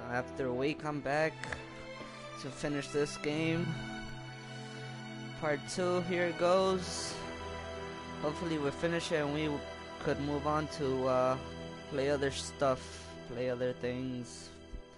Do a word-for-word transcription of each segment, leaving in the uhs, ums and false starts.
After a week, I'm back to finish this game. Part two, here it goes. Hopefully we finish it and we could move on to uh, play other stuff, play other things.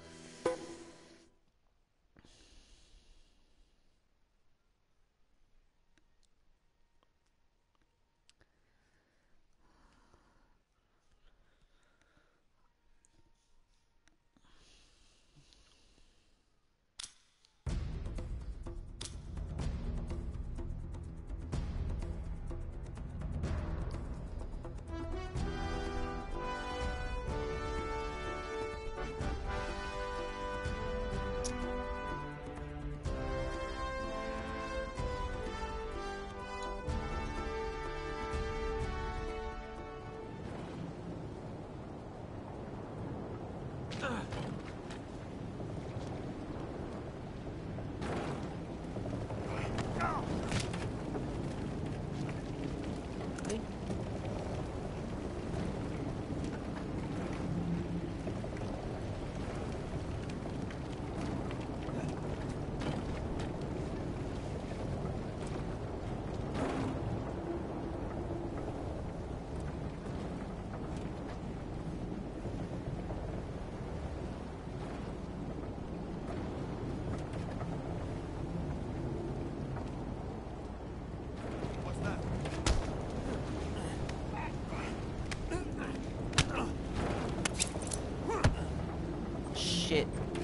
Shit.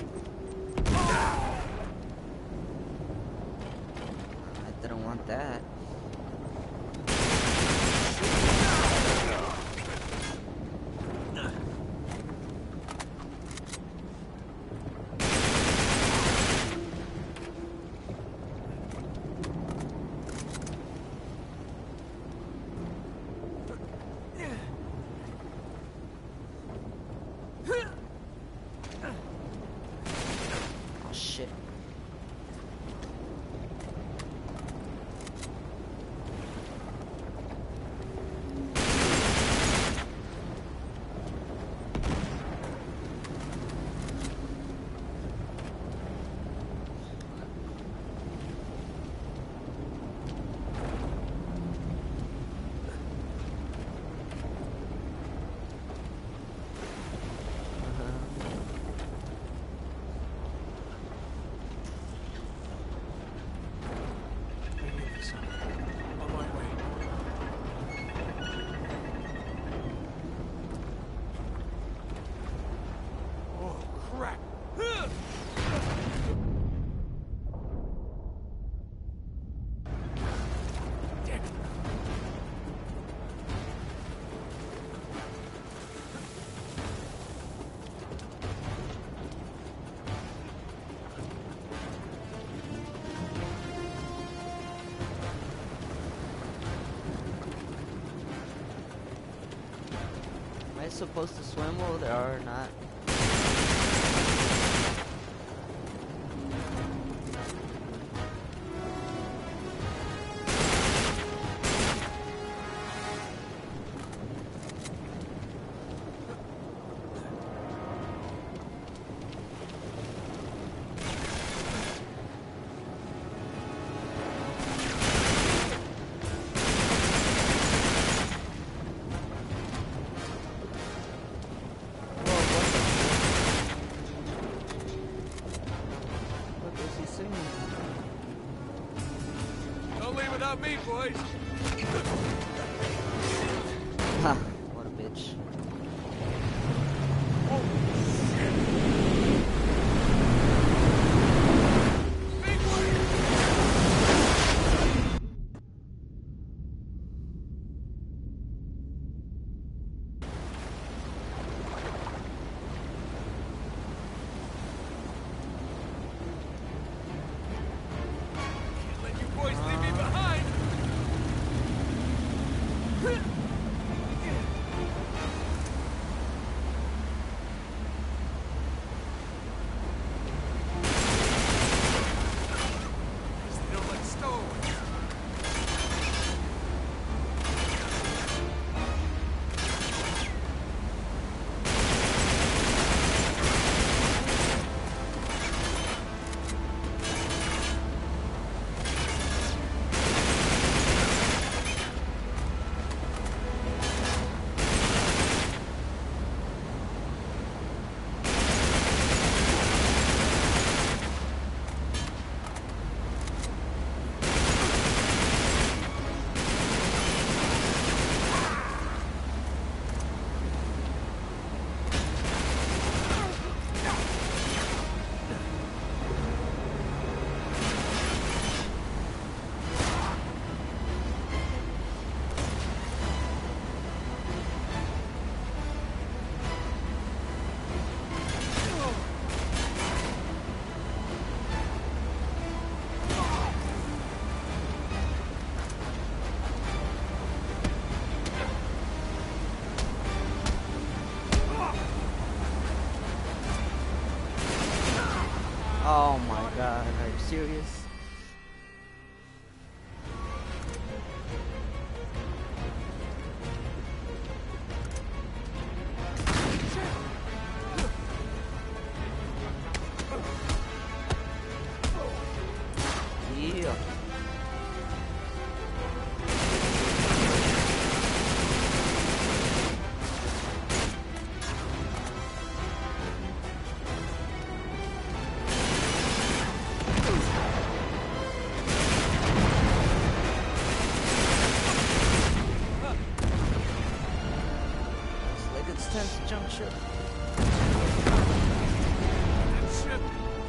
I didn't want that. Shit. Am I supposed to swim over there or not? Without me, boys. Ha, what a bitch. Oh, shit. Big one. Can't let you boys leave me behind. Oh my god, are you serious? Yeah. It's like it's time to jump ship. Shit.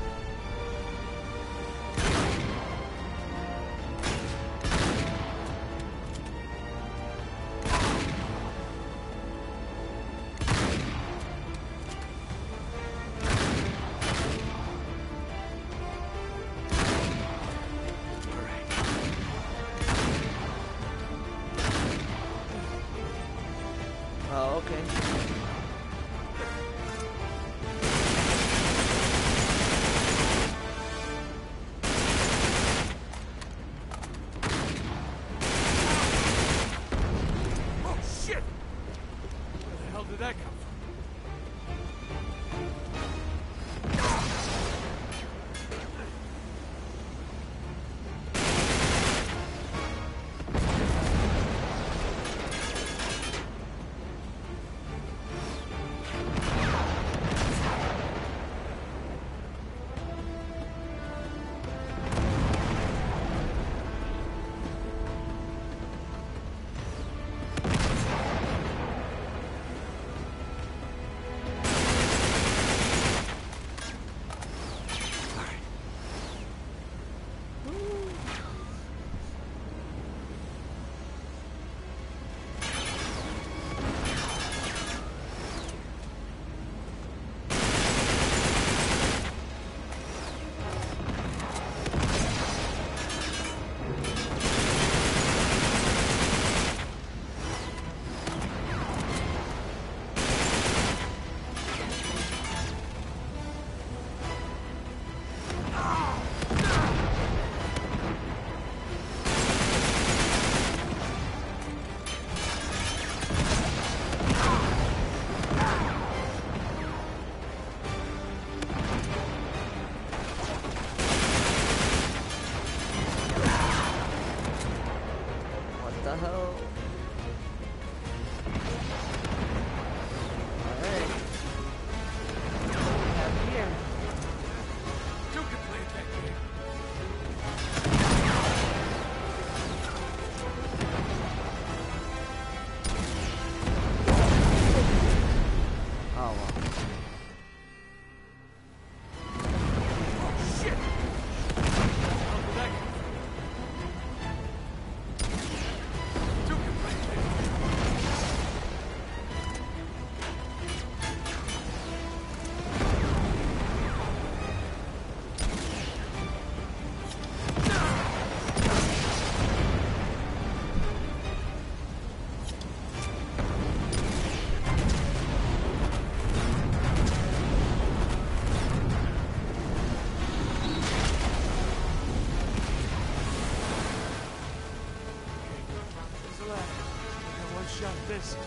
Oh, okay. Oh shit! Where the hell did that come from? What the hell? Alright. What do we have here? You can play that game. Oh well. Oh shit! Where the hell did that come from? You can play that game. There's a ladder. I got one shot at this.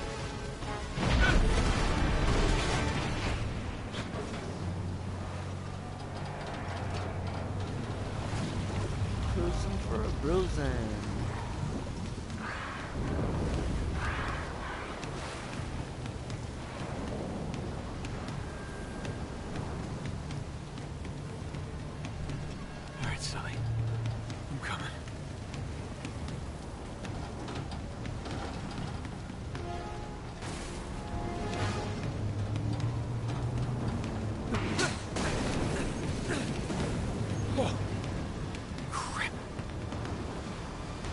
Cruising for a bruising. All right, Sully. I'm coming. Oh, crap.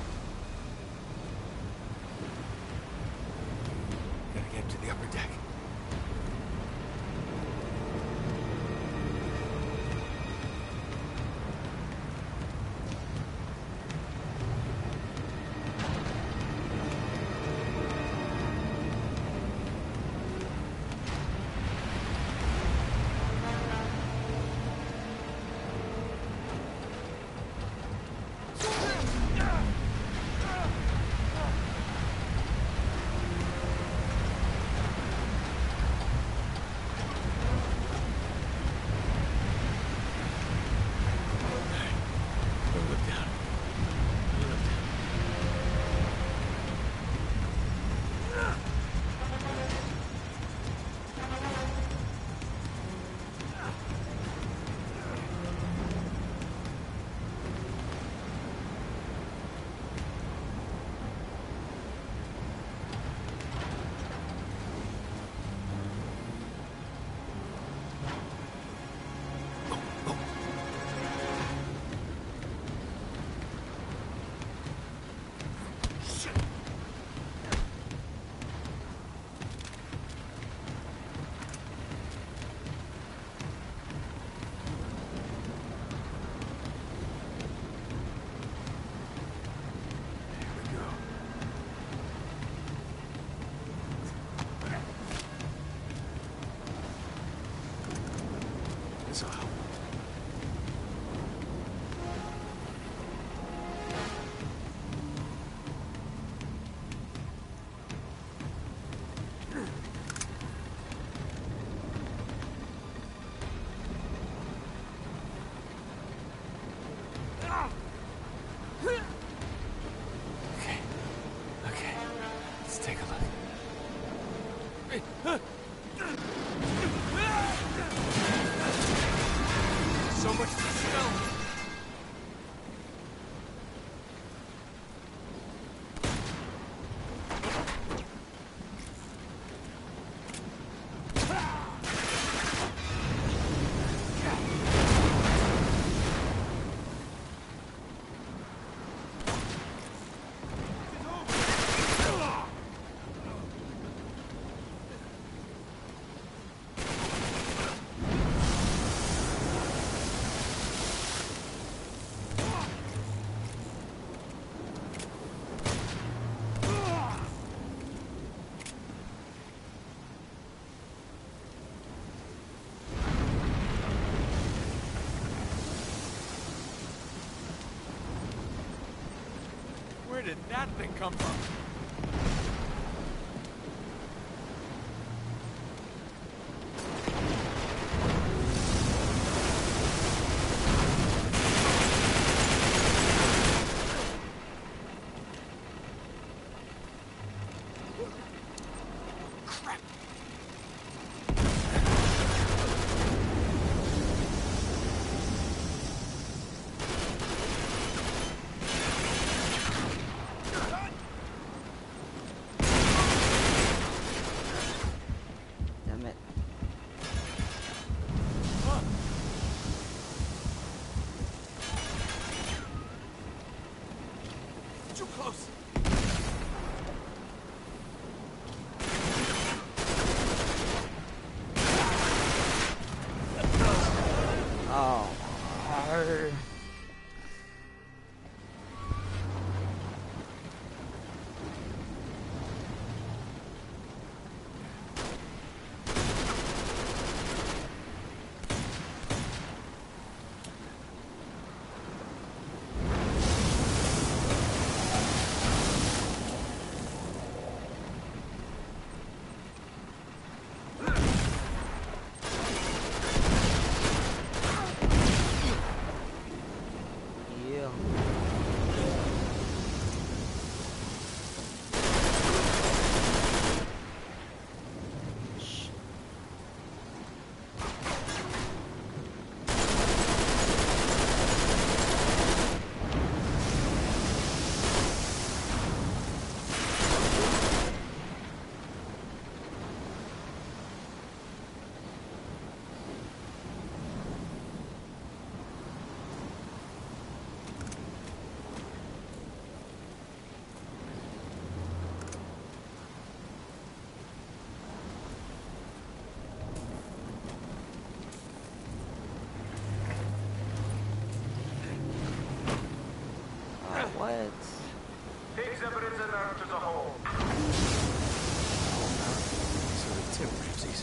missile. Okay. Okay. Let's take a look. So much to smell. Where did that thing come from? Crap. Damn it. Huh. Too close. Oh. Arr. Yeah. Shh. Oh, what? Takes evidence and Earth as a whole. Sort of tip, Ramses.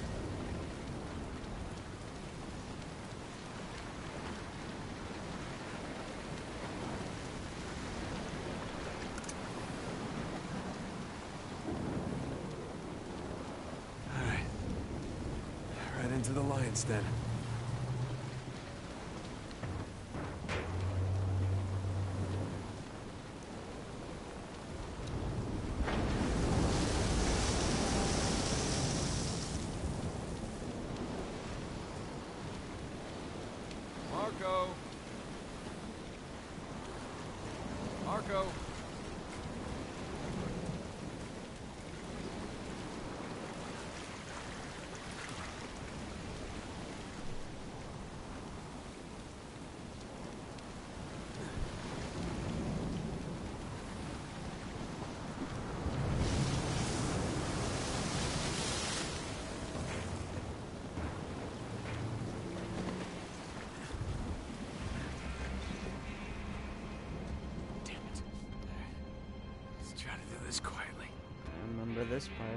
All right. Right into the lion's den. Marco. Marco. This quietly. I remember this part.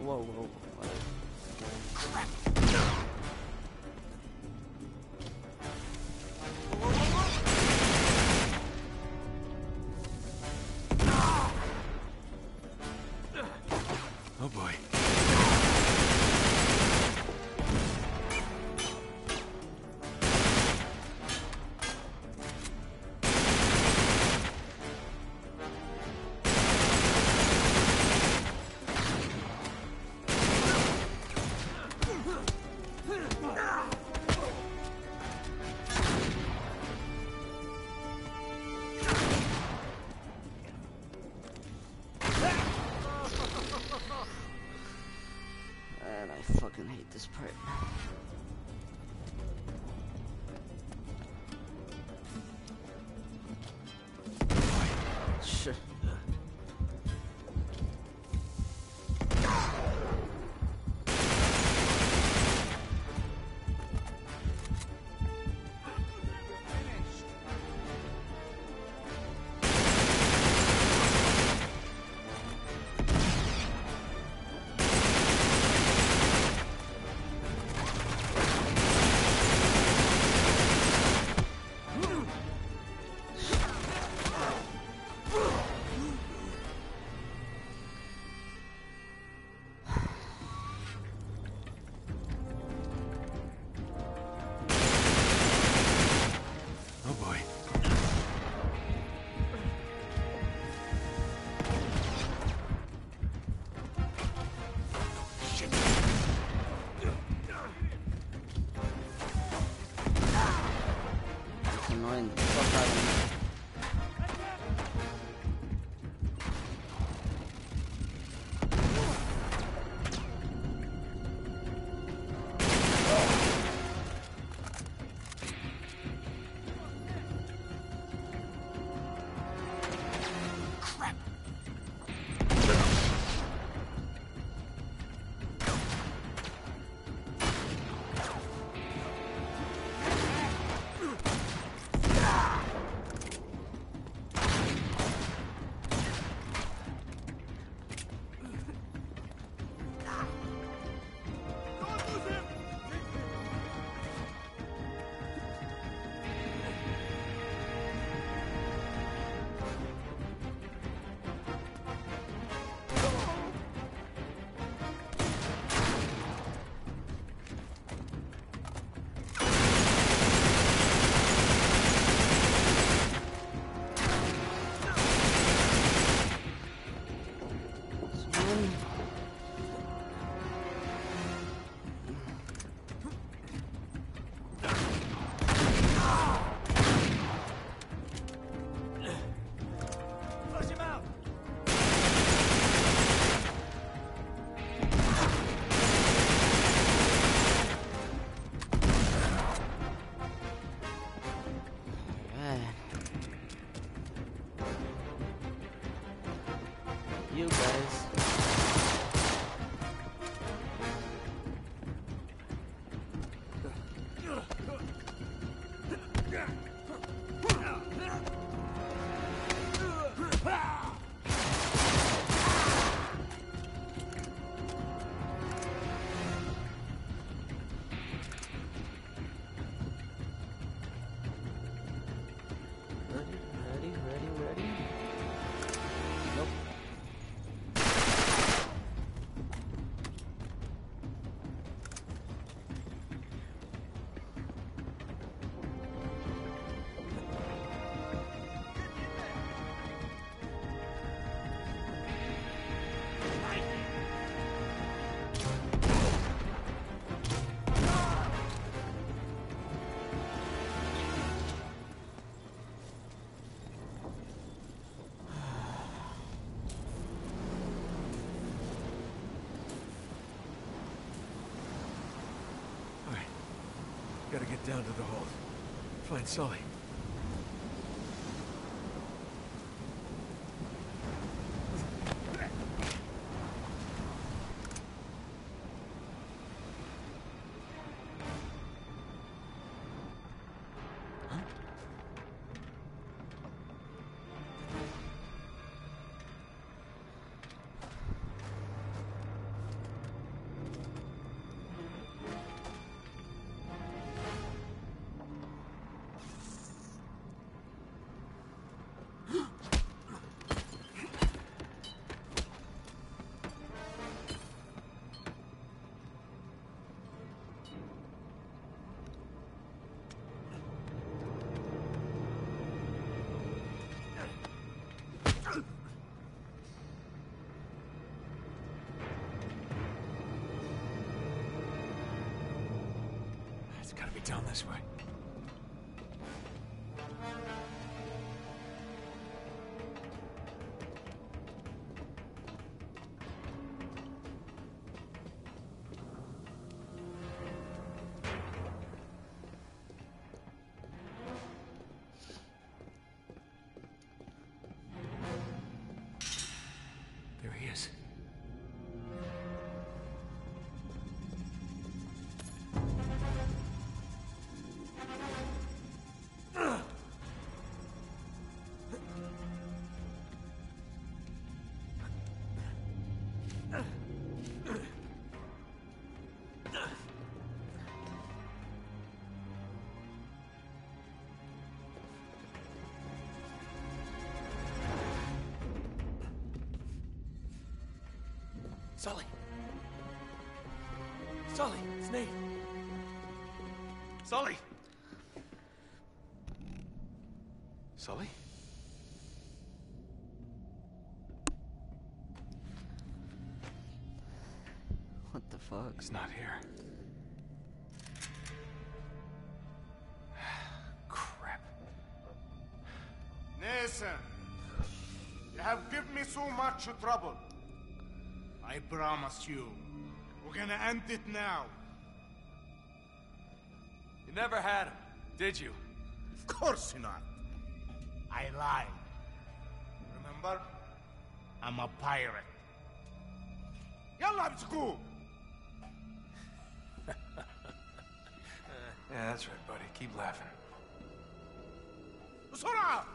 Whoa, whoa, whoa. Oh boy. And I fucking hate this part. Sure. Oh boy. Shit. It's annoying the fuck out of me. Flush him out. Alright. You guys. Ready, ready, ready, ready. Nope. Alright. Gotta get down to the hold. Find Sully. It's gotta be down this way. There he is. Sully! Sully, it's Nate! Sully! Sully? What the fuck? He's not here. Crap. Nathan, you have given me so much trouble. I promise you, we're gonna end it now. You never had him, did you? Of course not. I lied. Remember? I'm a pirate. Yalla, let's go! Yeah, that's right, buddy. Keep laughing. بسرعة!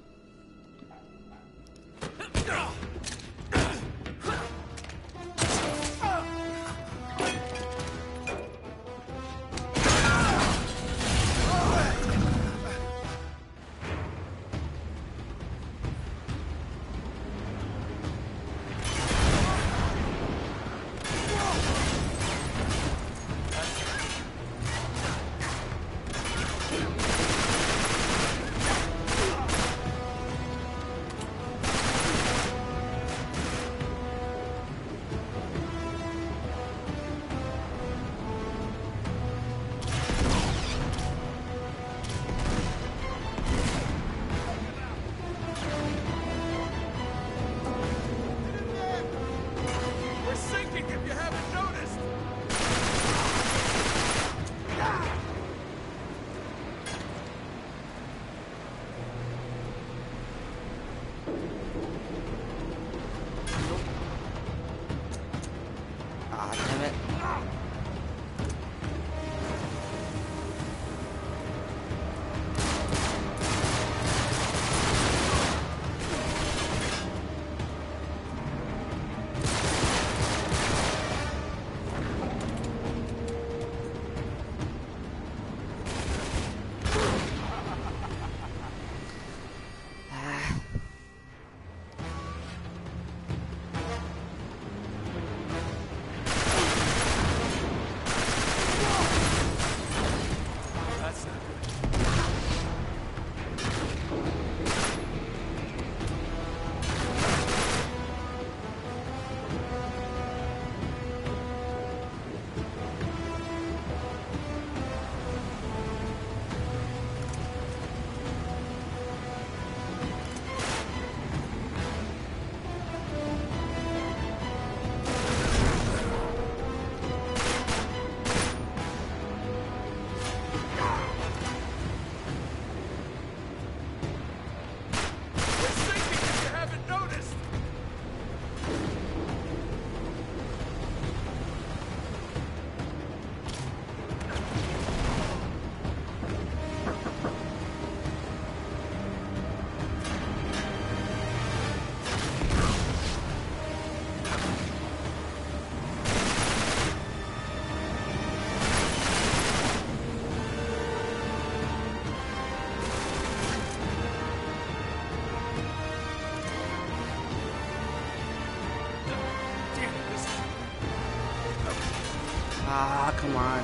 We're sinking if you haven't noticed! Ah, damn it. Ah. That's not good. We're sinking if you haven't noticed! Damn it, this Ah, come on.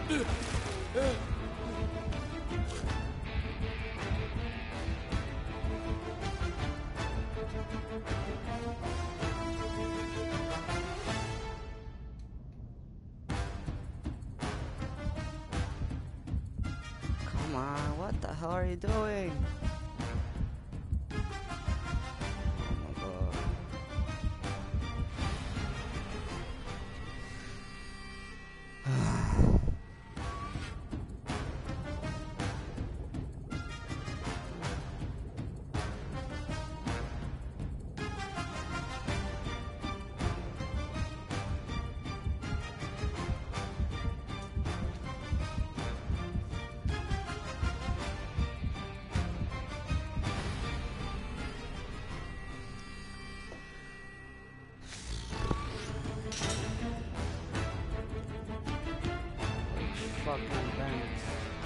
Come on, what the hell are you doing? Fucking vents.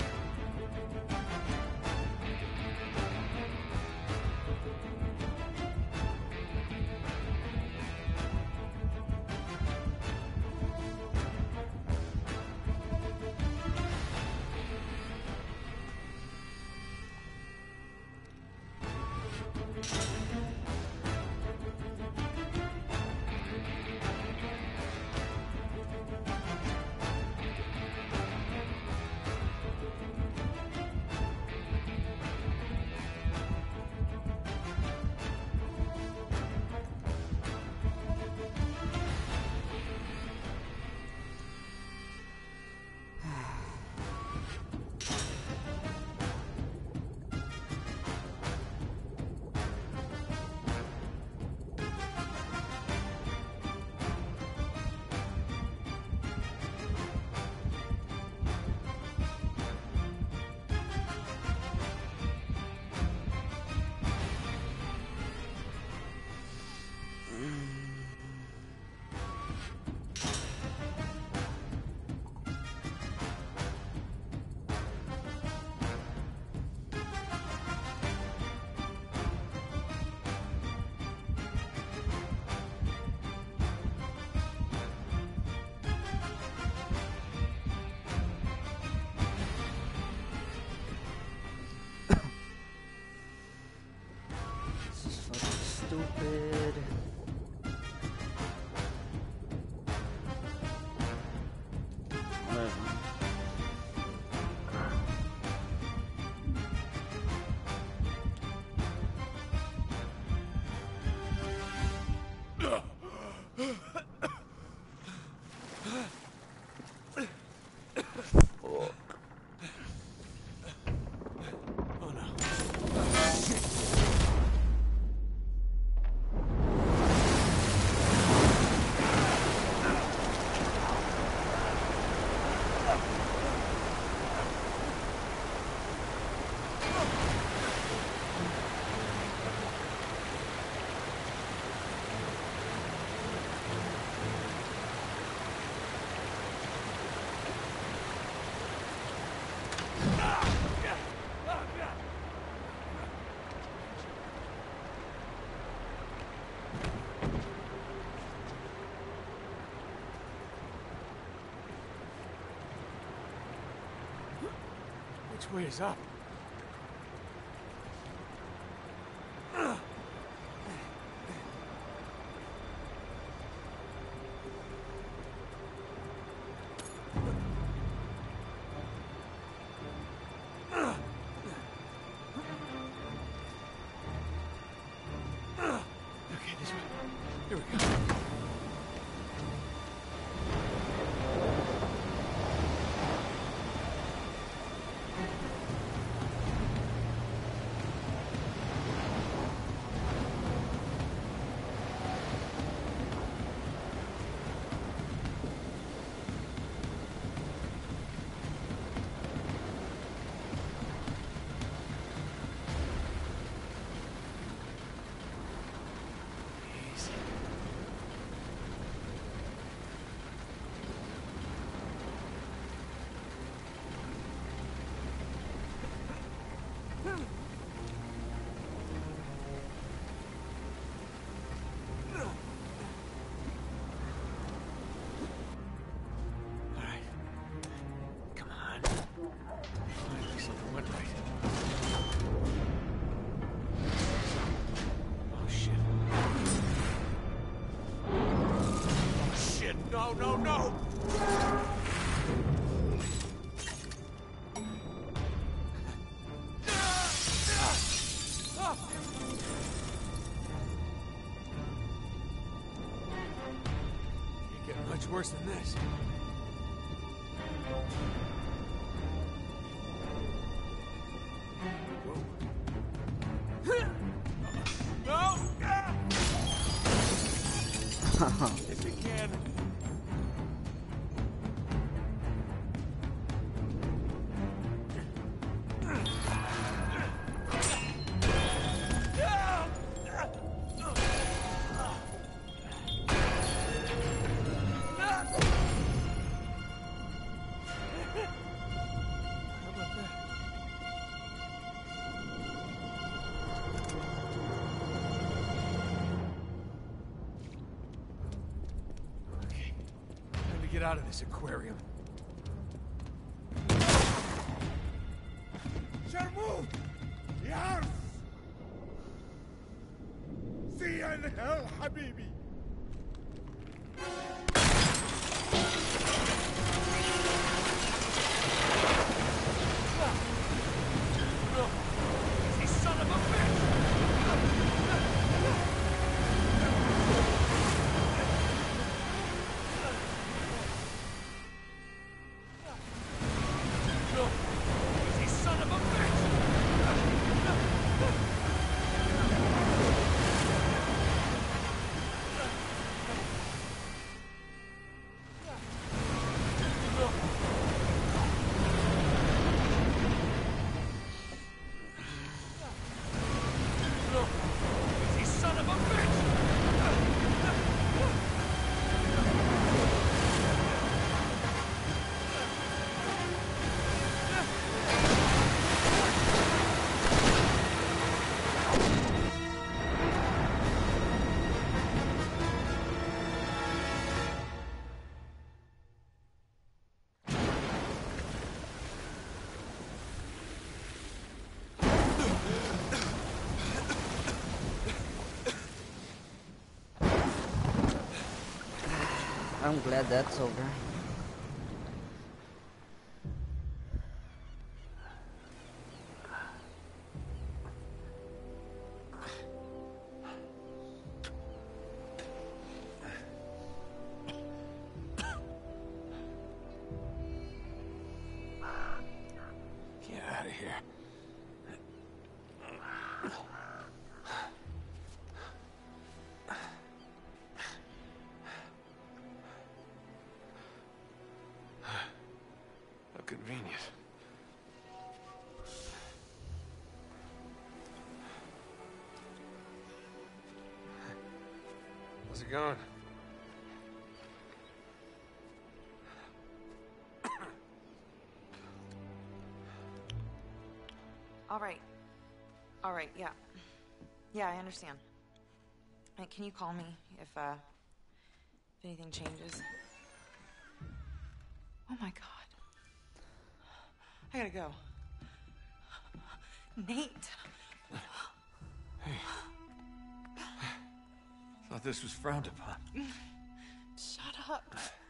Stupid. Whatever. Which way is up? Okay, this way. Here we go. No, no, no! Can't get much worse than this. No! If you can. Get out of this aquarium. Sharmut! Yes! See you in hell, Habibi! You son of a bitch! I'm glad that's over. Get out of here. How convenient. How's it going? All right. All right, yeah. Yeah, I understand. Hey, can you call me if, uh, if anything changes? Oh my God. I gotta go. Nate. Hey. Thought this was frowned upon. Shut up.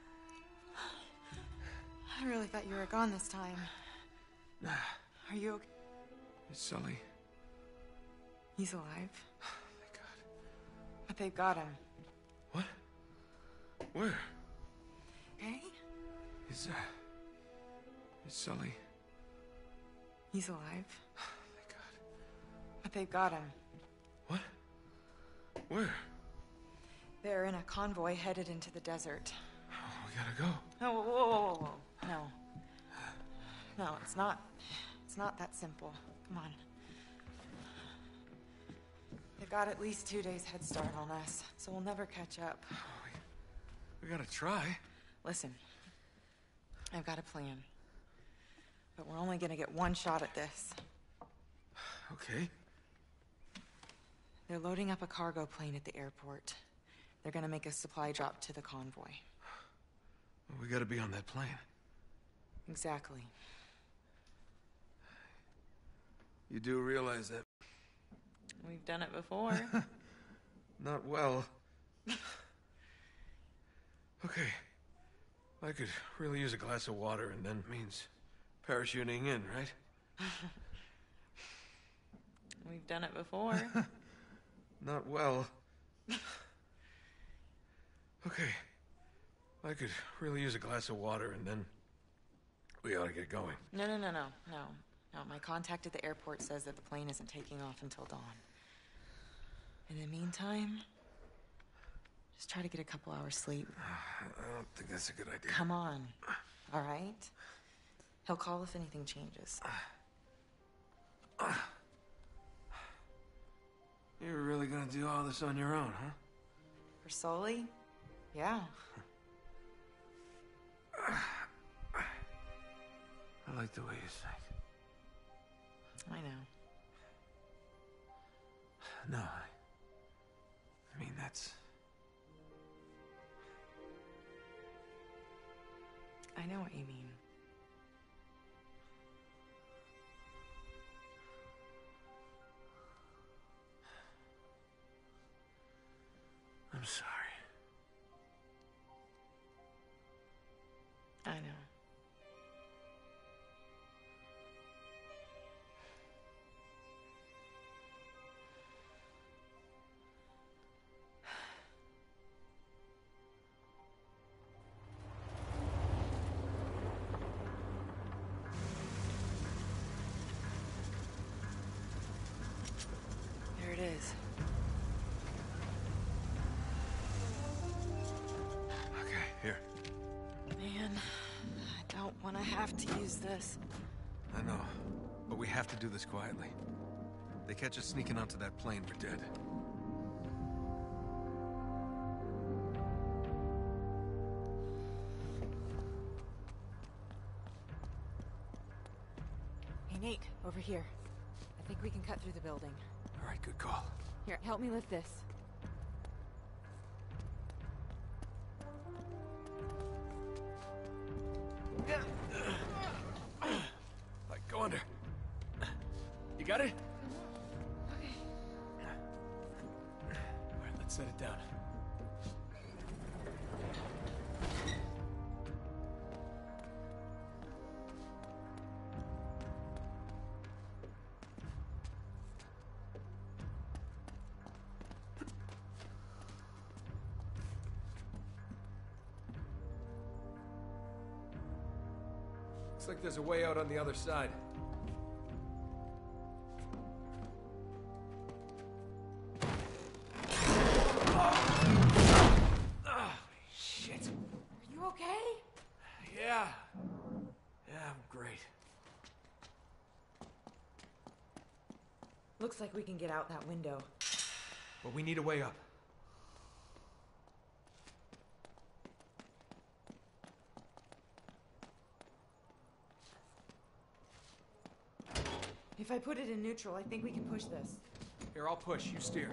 I really thought you were gone this time. Nah. Are you okay? Is Sully? He's alive. Thank God. But they've got him. What? Where? Okay? Is, uh... Is Sully? He's alive. Thank God. But they've got him. What? Where? They're in a convoy headed into the desert. Oh, we gotta go. Oh, whoa, whoa, whoa, whoa, whoa. No. No, it's not. It's not that simple. Come on. They've got at least two days head start on us, so we'll never catch up. Oh, we, we gotta try. Listen, I've got a plan. But we're only gonna get one shot at this. Okay. They're loading up a cargo plane at the airport. They're gonna make a supply drop to the convoy. Well, we gotta be on that plane. Exactly. You do realize that... We've done it before. Not well. Okay. I could really use a glass of water, and then means parachuting in, right? We've done it before. Not well. Okay. I could really use a glass of water, and then we ought to get going. No, no, no, no, no. No, my contact at the airport says that the plane isn't taking off until dawn. In the meantime, just try to get a couple hours sleep. I don't think that's a good idea. Come on, all right? He'll call if anything changes. You're really gonna do all this on your own, huh? For Sully? Yeah. I like the way you think. I know. No, I... I mean, that's... I know what you mean. I'm sorry. I know. There it is. Okay, here. Man, I don't want to have to use this. I know, but we have to do this quietly. They catch us sneaking onto that plane, we're dead. Hey, Nate, over here. I think we can cut through the building. All right, good call. Here, help me lift this. Like, go under. You got it? Okay. All right, let's set it down. Looks like there's a way out on the other side. Oh, shit. Are you okay? Yeah. Yeah, I'm great. Looks like we can get out that window. But we need a way up. If I put it in neutral, I think we can push this. Here, I'll push. You steer.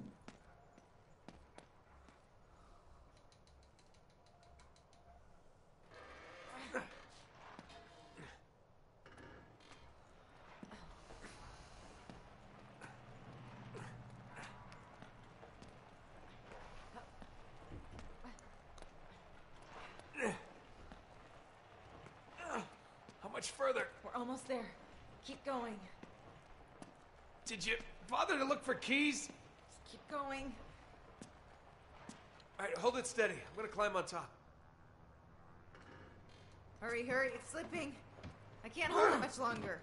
How much further? We're almost there. Keep going. Did you bother to look for keys? Just keep going. All right, hold it steady. I'm gonna climb on top. Hurry, hurry, it's slipping. I can't hold it much longer.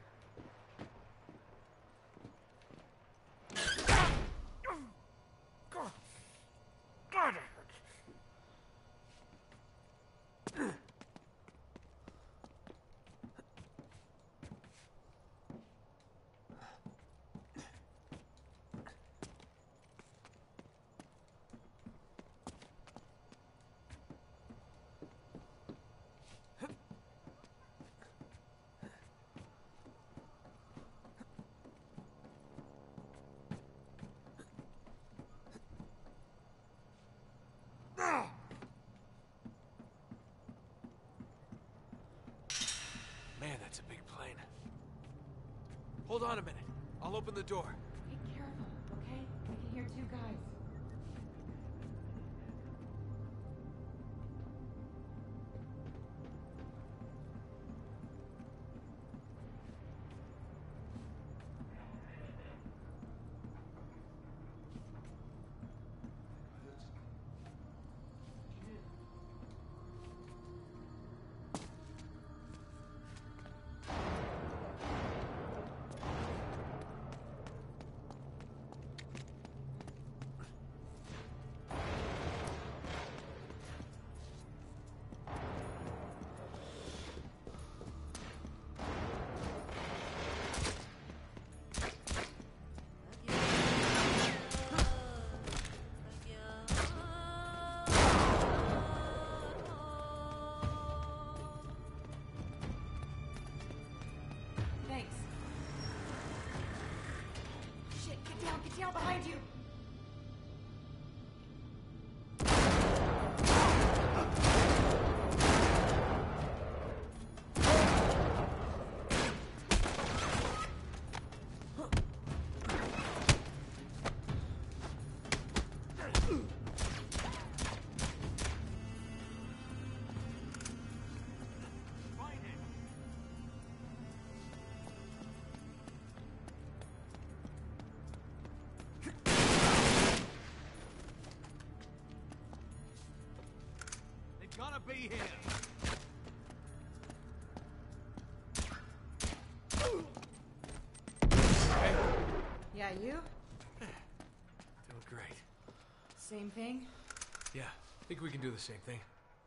God. Man, that's a big plane. Hold on a minute. I'll open the door. Be careful, okay? I can hear two guys. Detail behind you! Gotta be here. Hey. Yeah, you? Doing great. Same thing? Yeah, I think we can do the same thing.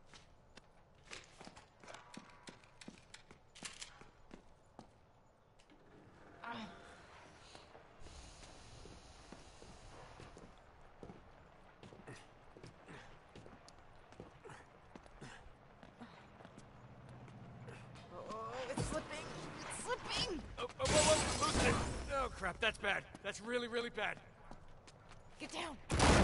Oh, oh, whoa, whoa, loosen it! Oh, crap, that's bad. That's really, really bad. Get down!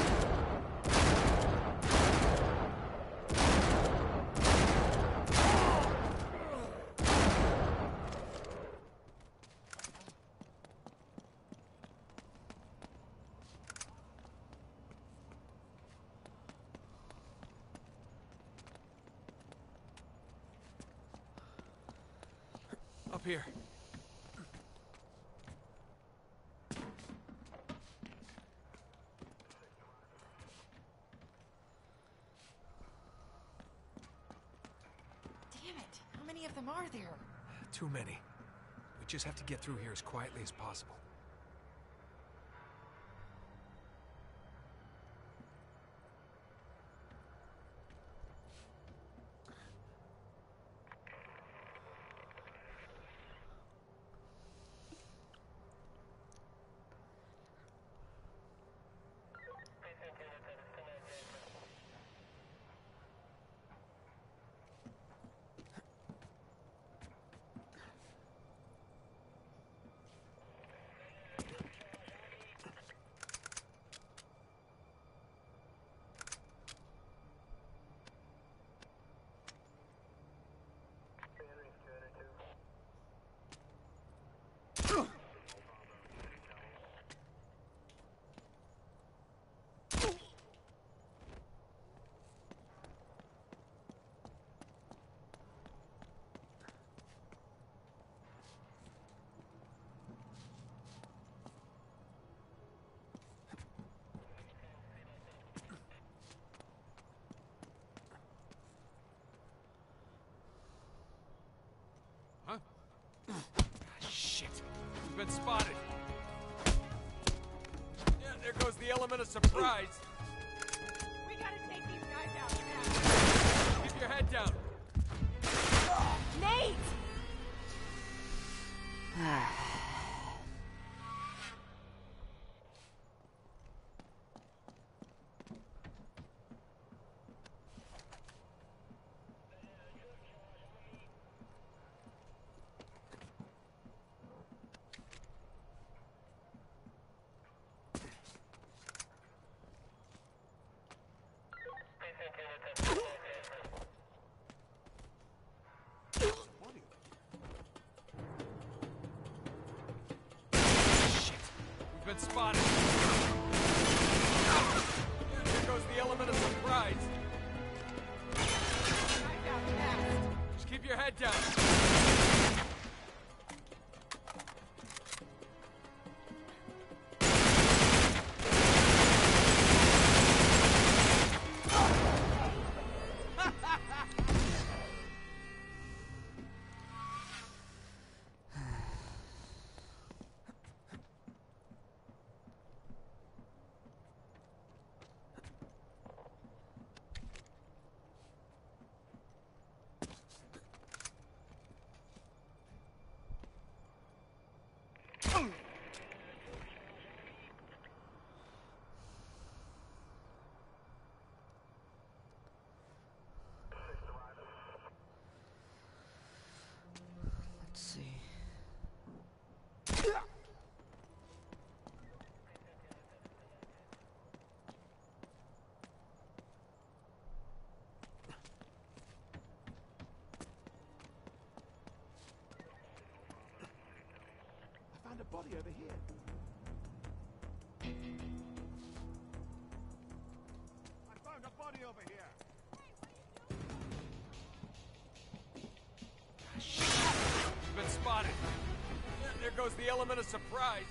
Up here. Damn it! How many of them are there? Too many. We just have to get through here as quietly as possible. Huh? Shit. We've been spotted. Yeah, there goes the element of surprise. We gotta take these guys out now! Keep your head down. Nate! Been spotted. Here goes the element of surprise. Just keep your head down. body over here. I found a body over here. You've been spotted. Yeah, there goes the element of surprise.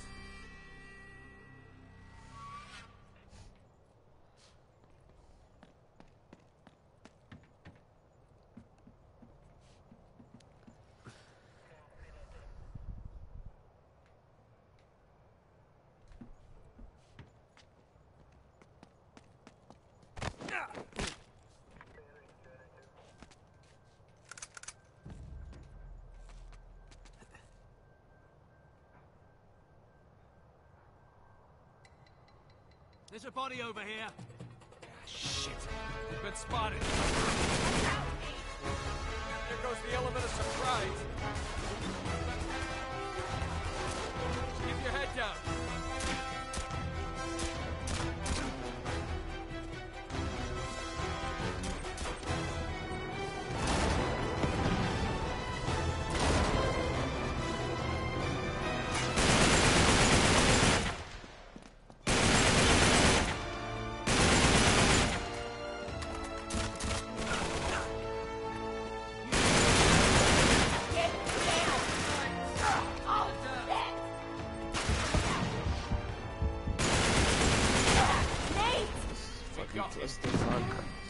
There's a body over here. Shit. You've been spotted. There goes the element of surprise. Keep your head down. Twisted fuck.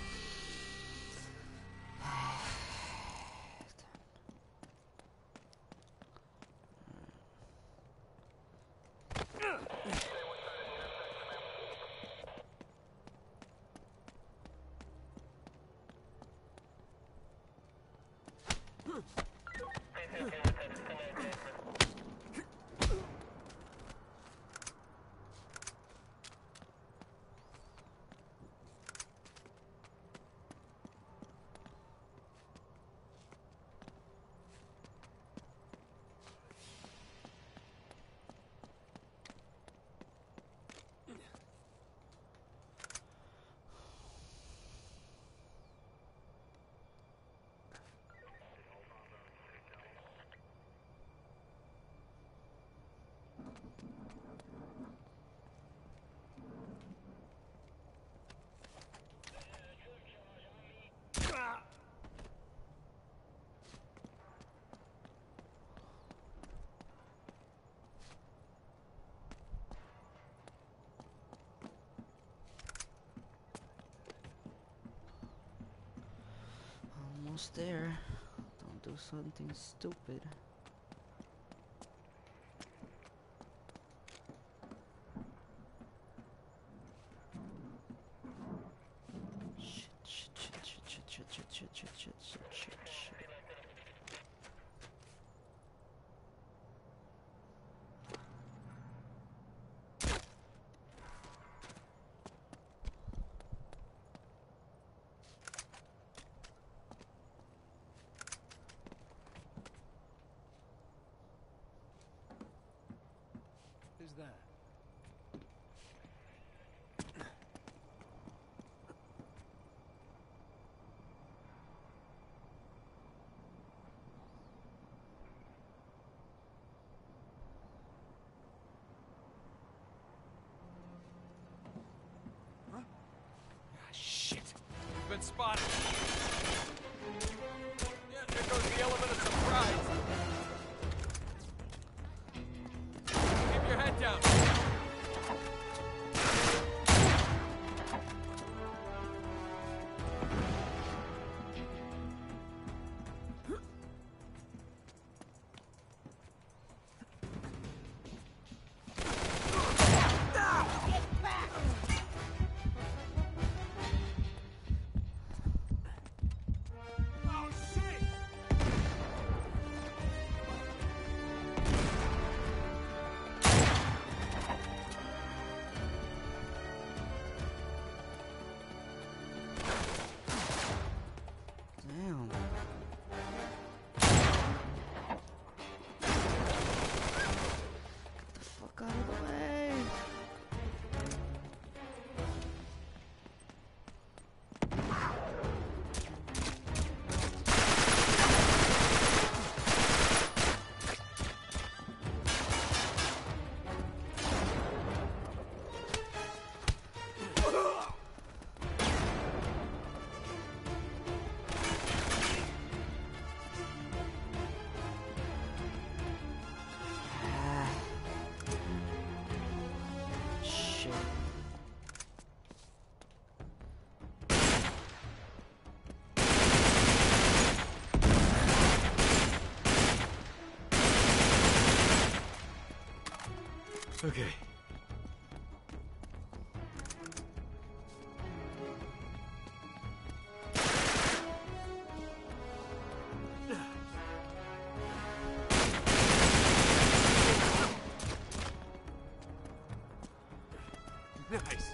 Almost there. Don't do something stupid. Shit, shit, shit, shit, shit, shit, shit, shit, shit, shit, shit, shit, shit. Who's that? Shit. You've been spotted. Yeah, there goes the element of surprise. Keep your head down. Okay. Nice.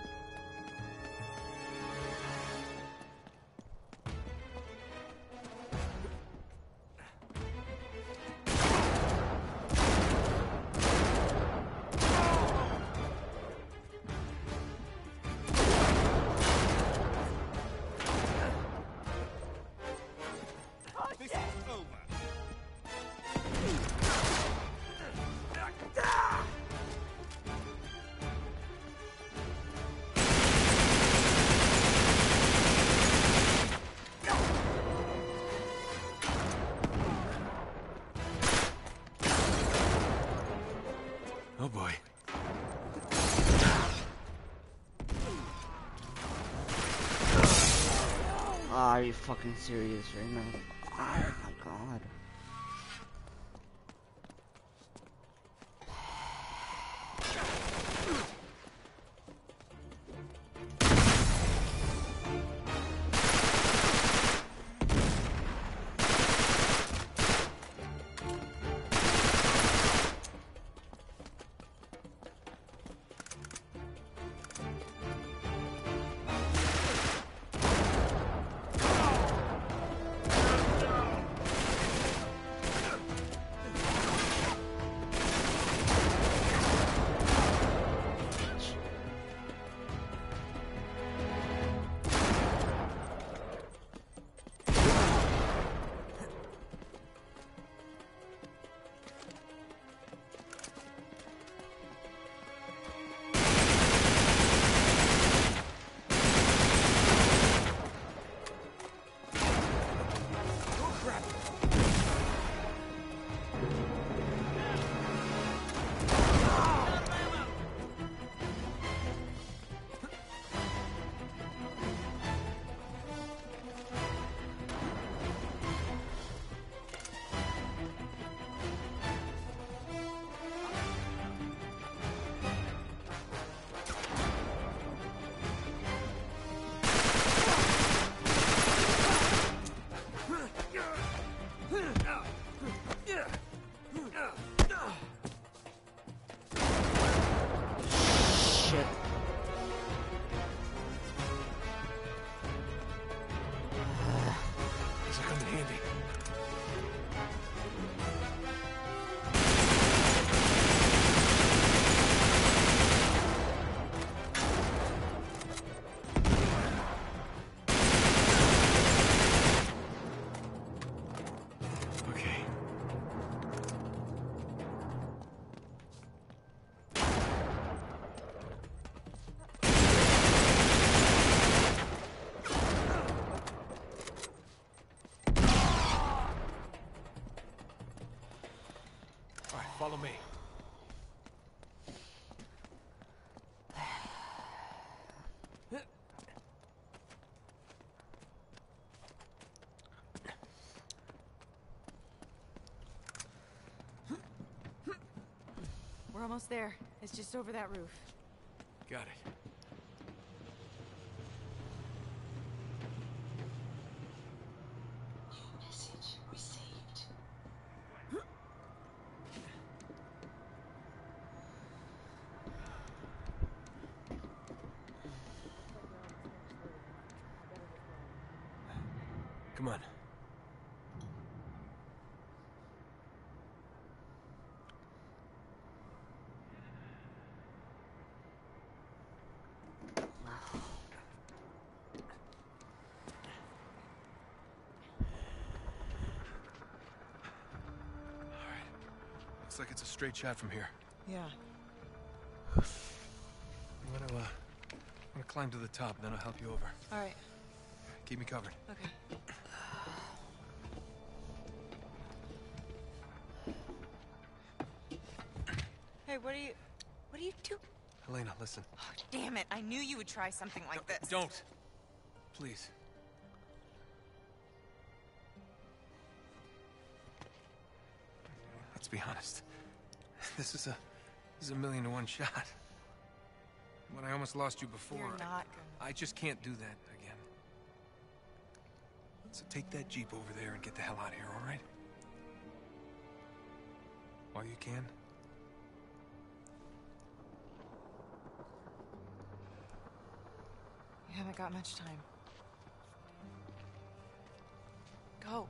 This is over. Oh boy. Ah, are you fucking serious right now? Oh my god. Shit. This will come in handy. Okay. All right, follow me. We're almost there. It's just over that roof. Got it. Message received. Come on. Looks like it's a straight shot from here. Yeah. I'm gonna, uh, I'm gonna climb to the top, and then I'll help you over. All right. Keep me covered. Okay. Hey, what are you... What are you doing? Helena, listen. Oh, damn it. I knew you would try something like this. Don't! Please. Let's be honest. This is a This is a million to one shot. When I almost lost you before, You're not I, gonna... I just can't do that again. So take that Jeep over there and get the hell out of here, all right? While you can. You haven't got much time. Go.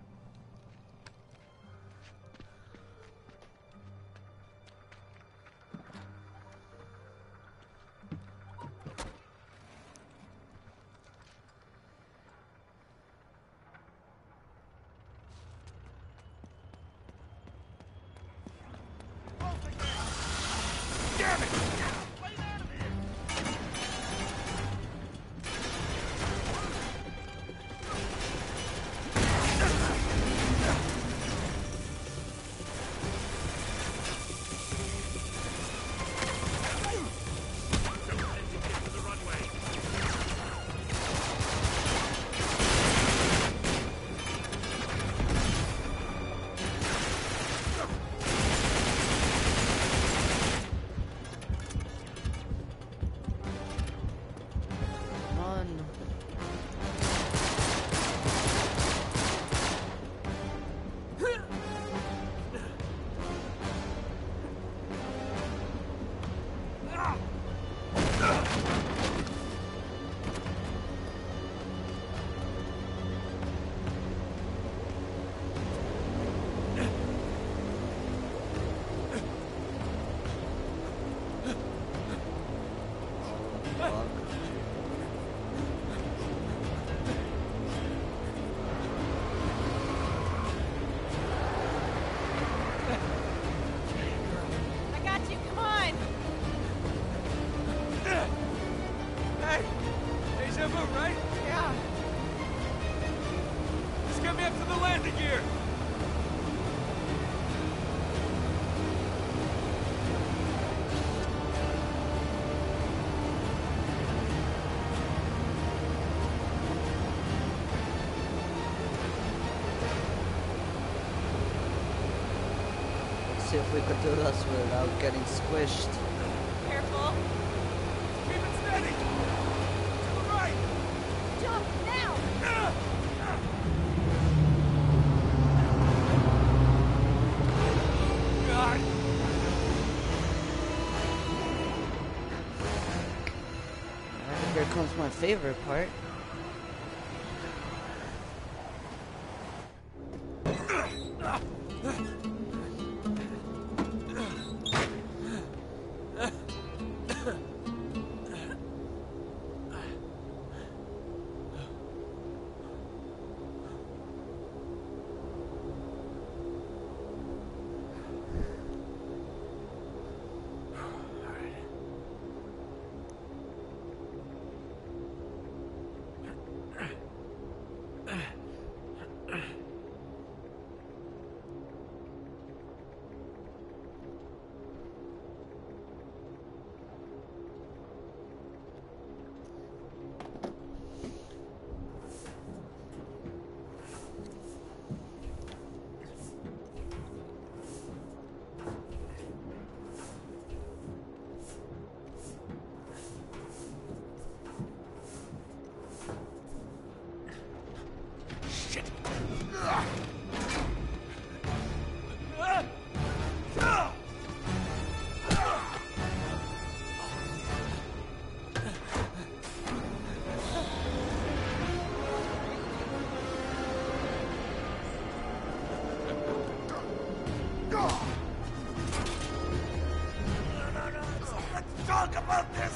See if we could do this without getting squished. Careful. Keep it steady! To the right! Jump now! God! Alright, here comes my favorite part. Talk about this!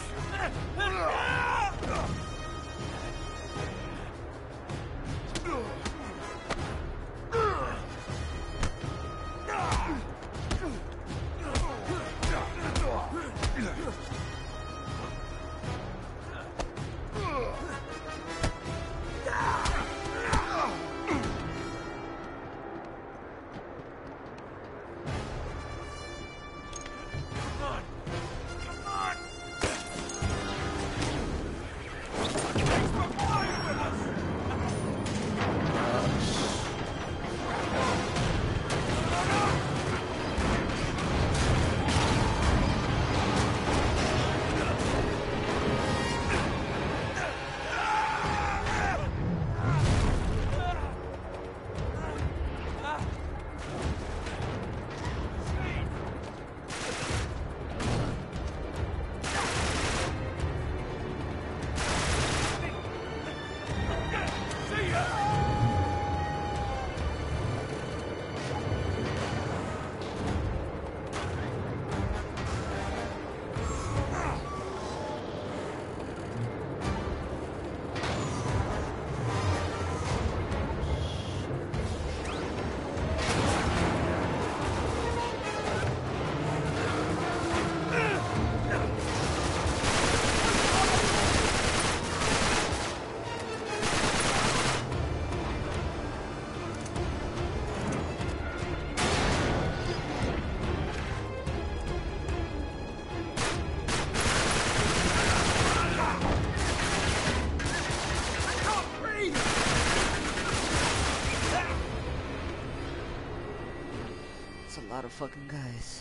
That's a lot of fucking guys.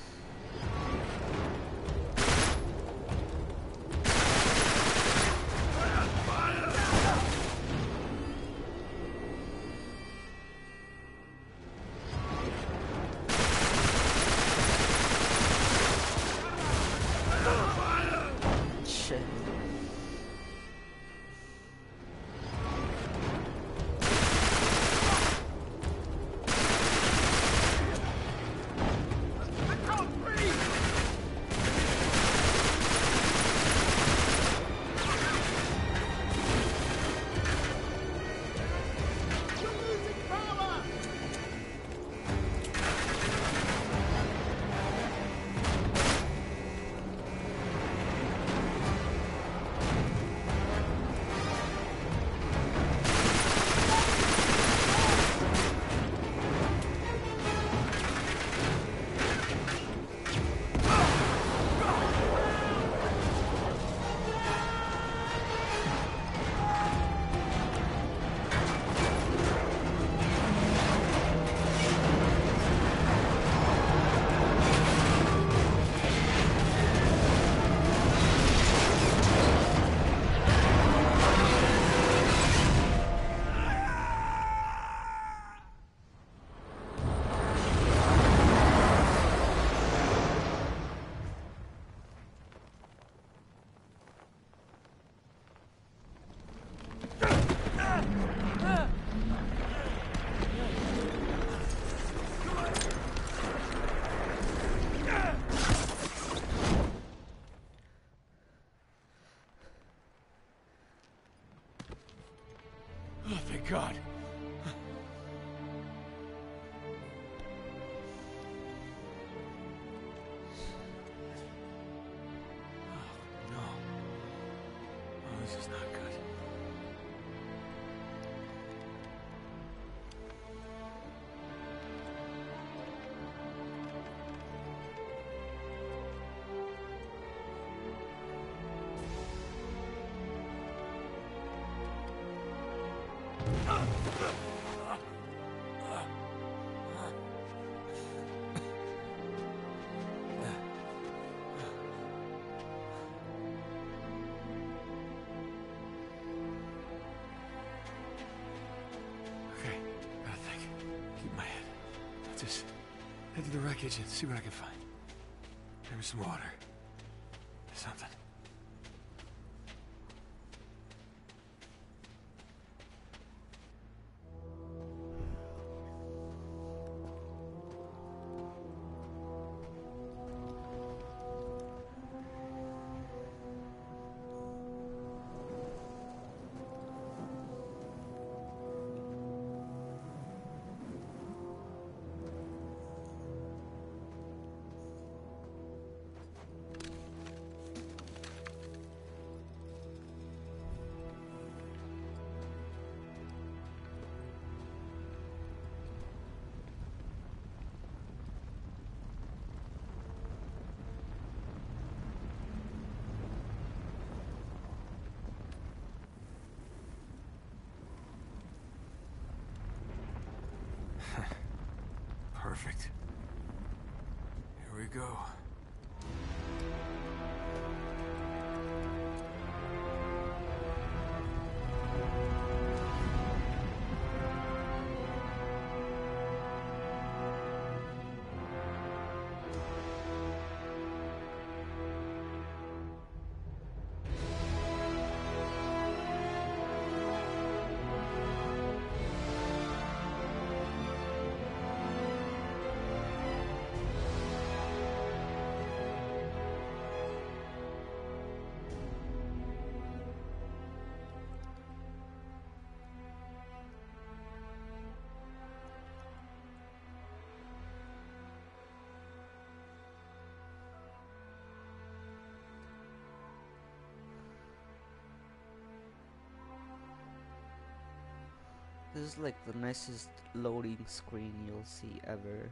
Shit. Oh, thank God. Oh, no. Oh, this is not good. Okay, gotta think. Keep my head. I'll just head to the wreckage and see what I can find. Maybe some water. Something. Perfect. Here we go. This is like the nicest loading screen you'll see ever.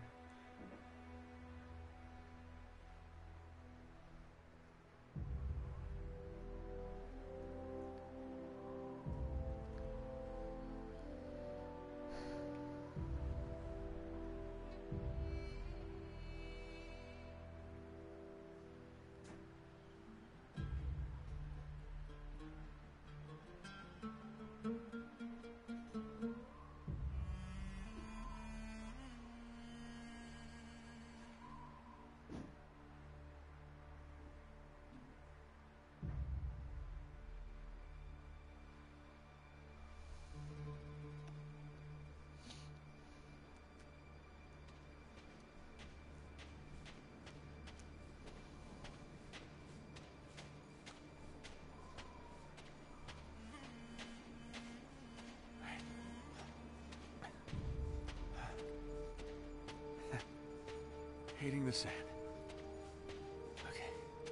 hating the sand. Okay.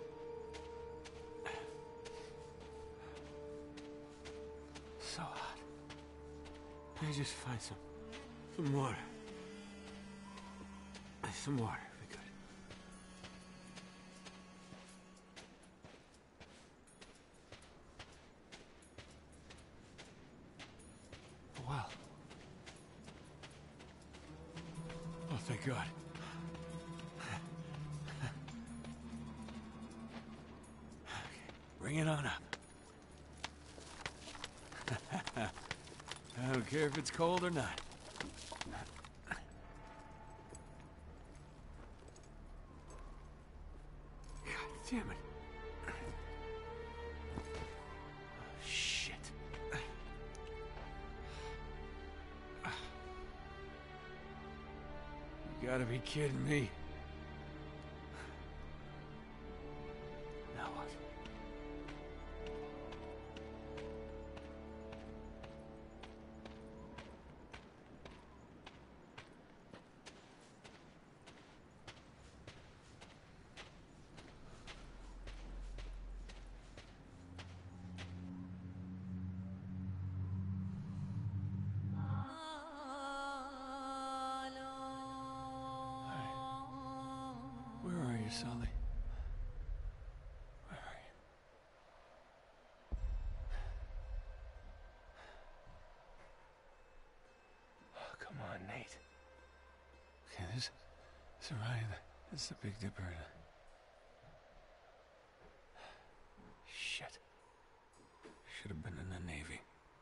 So hot. Let me just find some... some water. Some water, if we could. A well. Oh, thank God. Okay, bring it on up. I don't care if it's cold or not. Damn it. Oh, shit. You gotta be kidding me. Now what? Where are you, Sully? Where are you? Oh, come on, Nate. Okay, this, this Orion, that's the Big Dipper. Shit. Should have been in the Navy.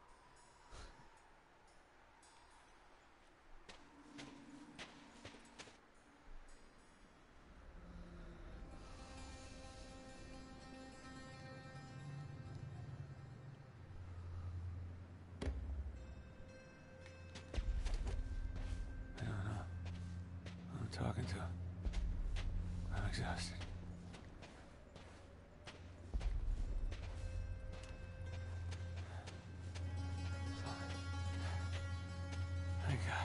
I don't know who I'm talking to. I'm exhausted. Thank God.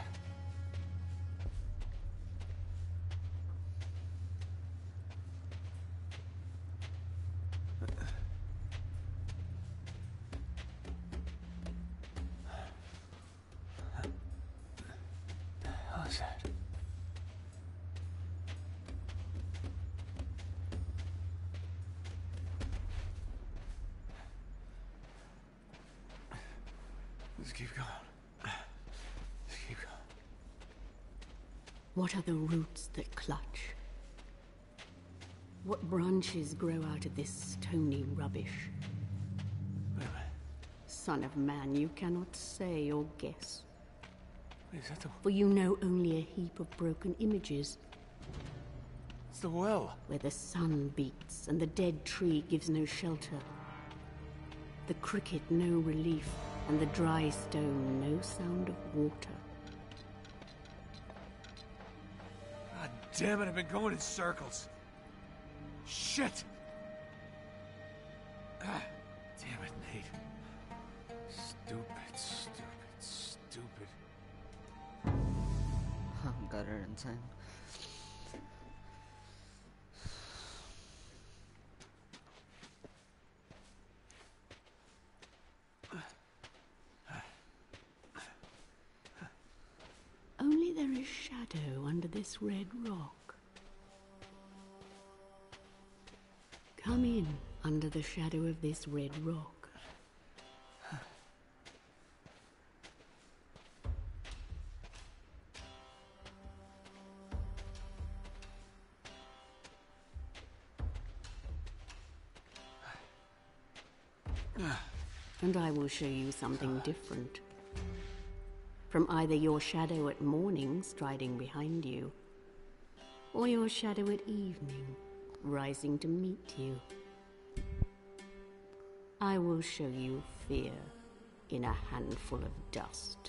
How's that? Let's keep going. Let's keep going. What are the roots that clutch? What branches grow out of this stony rubbish? Wait a minute. Son of man, you cannot say or guess, Wait, is that the... for you know only a heap of broken images, It's the well. where the sun beats and the dead tree gives no shelter, the cricket no relief, and the dry stone no sound of water. God damn it, I've been going in circles. Shit! Ah, damn it, Nate. Stupid, stupid, stupid. Got her in time. Only there is shadow under this red rock. Come in under the shadow of this red rock. And I will show you something different. From either your shadow at morning striding behind you, or your shadow at evening rising to meet you. I will show you fear in a handful of dust.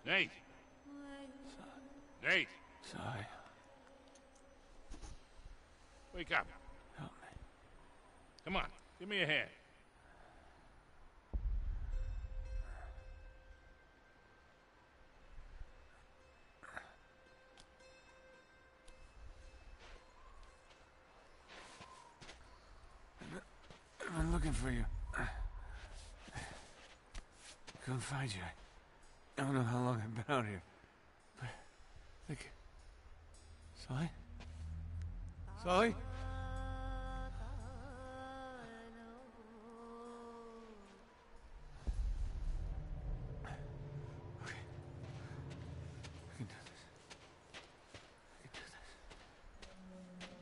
Nate! Nate! Sorry. Wake up. Help me. Come on, give me a hand. I've been looking for you. Couldn't find you. I don't know how long I've been out here. But I think... Sully? Sully? Okay. I can do this. I can do this.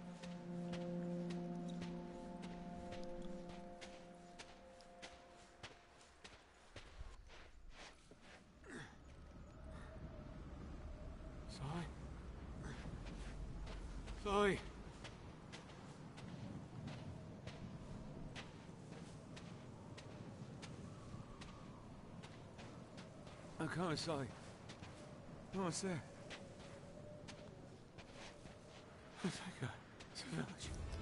Sully? Sully? I'm coming, Sully. No one's there. Oh, thank God. It's a village.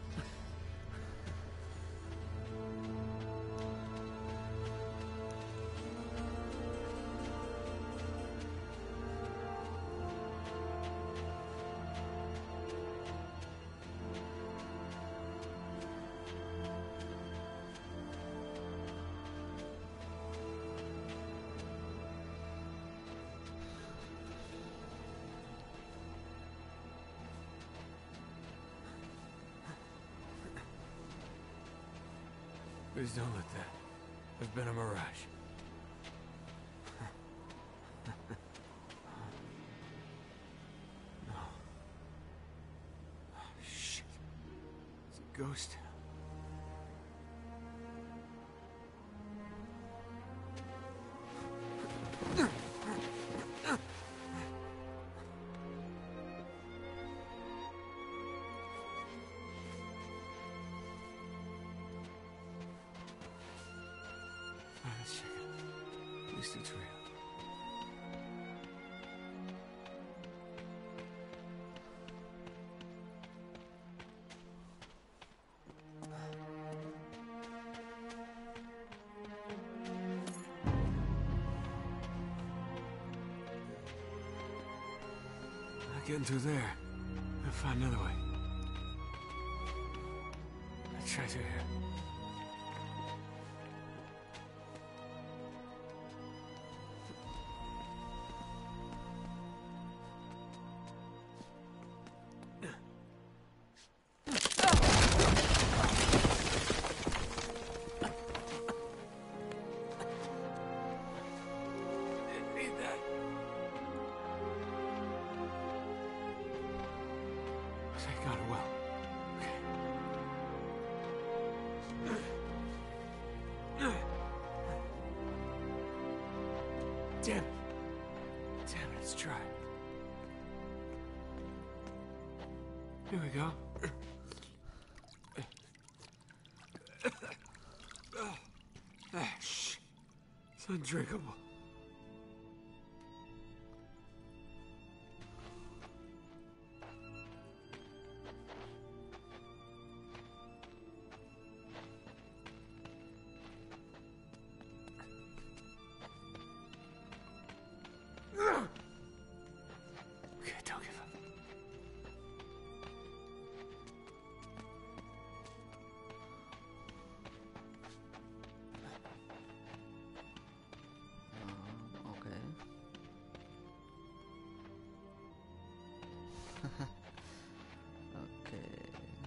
Please don't let that have been a mirage. No. Oh, shit. It's a ghost. Let's check it. At least it's real. Not getting through there. I'll find another way. Let's try through here. Thank God it will. Okay. Damn it. Damn it, it's dry. Here we go. Ah, shh. It's undrinkable. Okay, don't give up. Um, okay. Okay.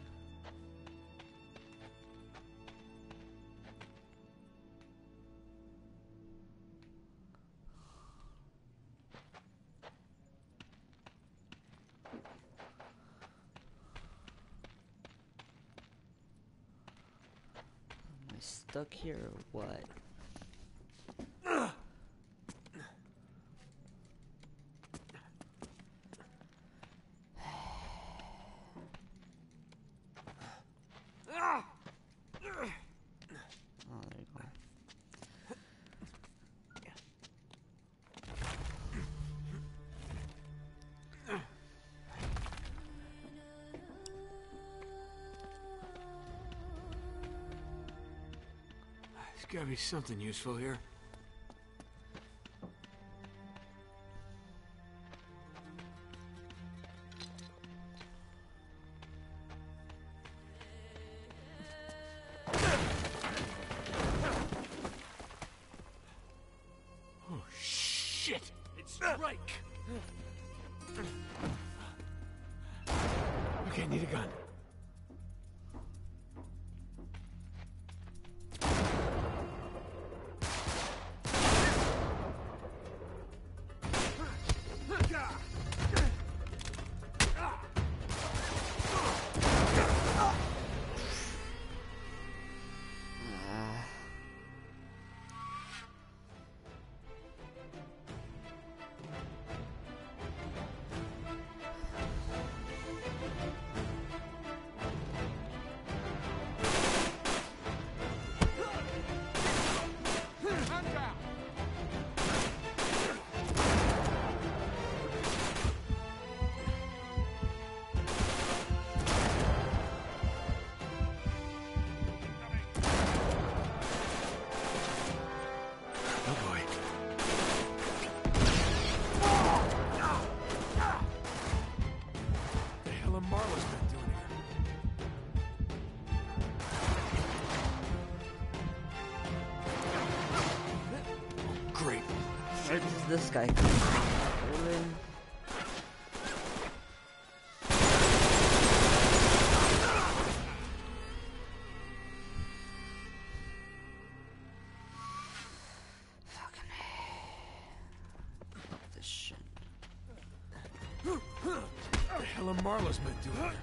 Am I stuck here or what? Oh, there you go. gotta be something useful here. Oh, shit! It's Reich! Okay, need a gun. Where does this guy come from? Really? Fucking this shit. What the hell are Marlowe's men doing here?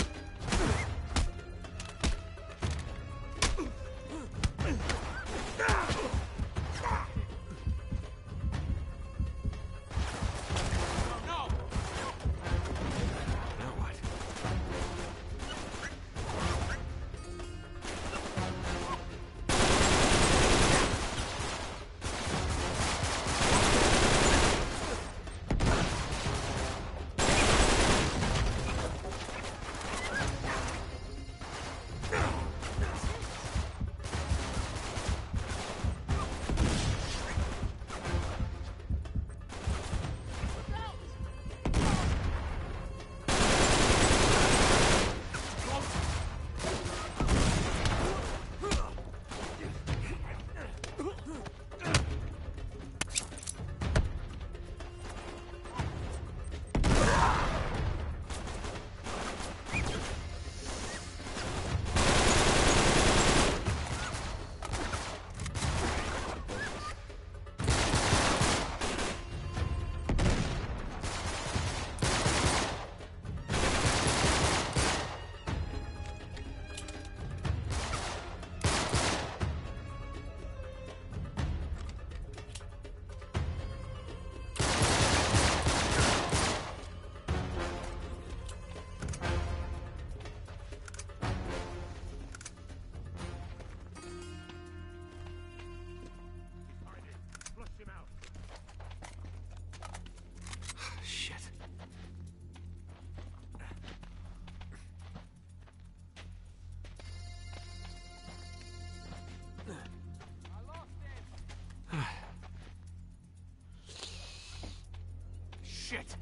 Shit!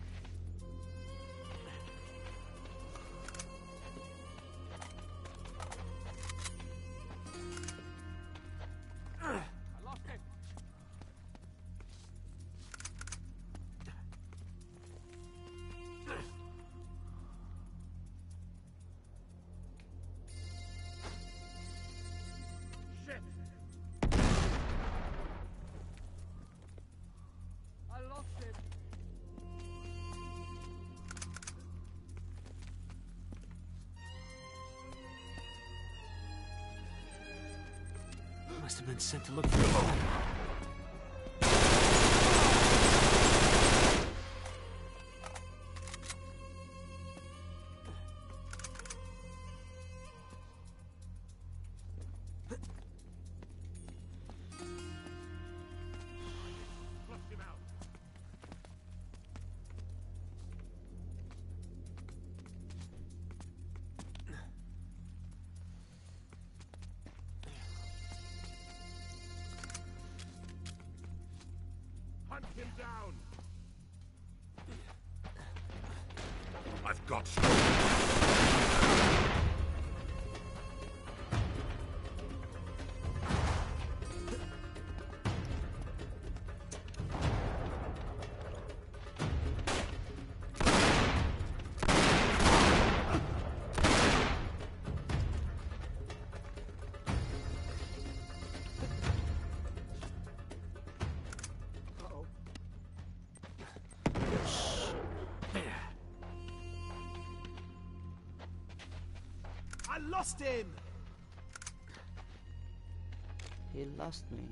I lost him. Shit! I lost him. Must have been sent to look for the Flush him out. him down. I've got you. I lost him! He lost me.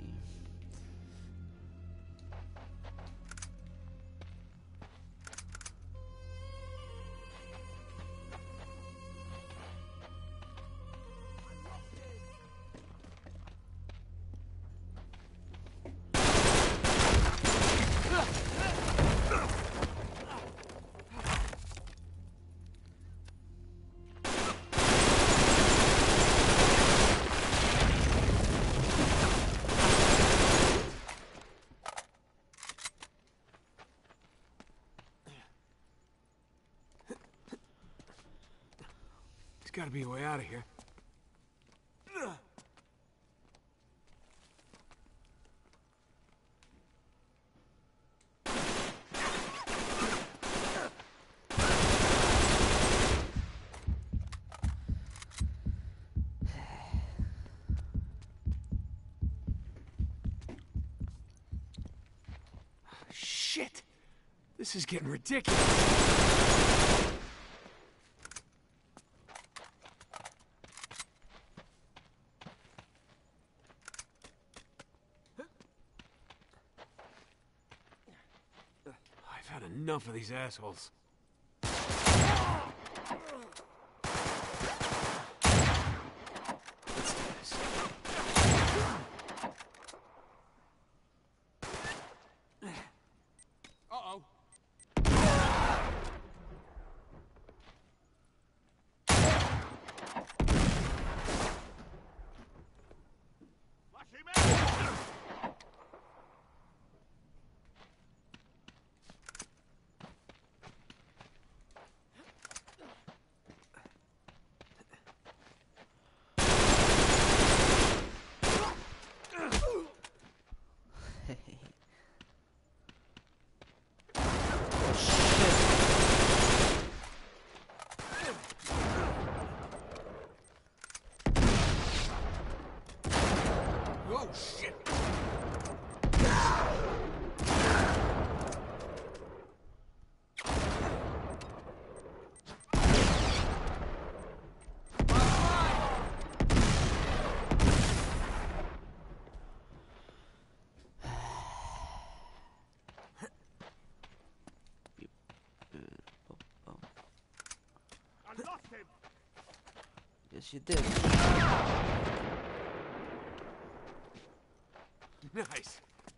There's gotta be a way out of here. Shit! This is getting ridiculous. I've had enough of these assholes. Let's do this. Uh-oh. Flush him out! Oh, shit! I lost him! Yes, you did. Nice.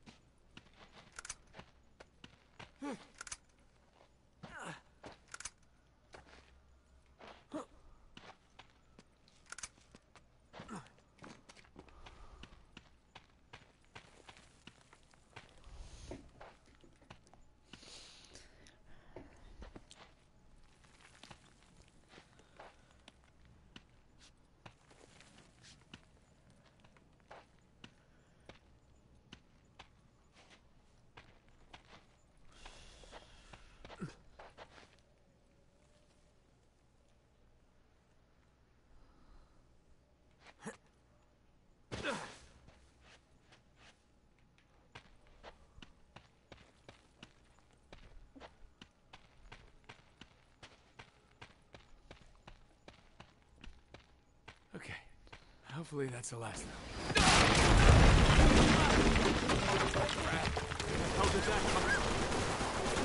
Okay. Hopefully that's the last of them. How did that come?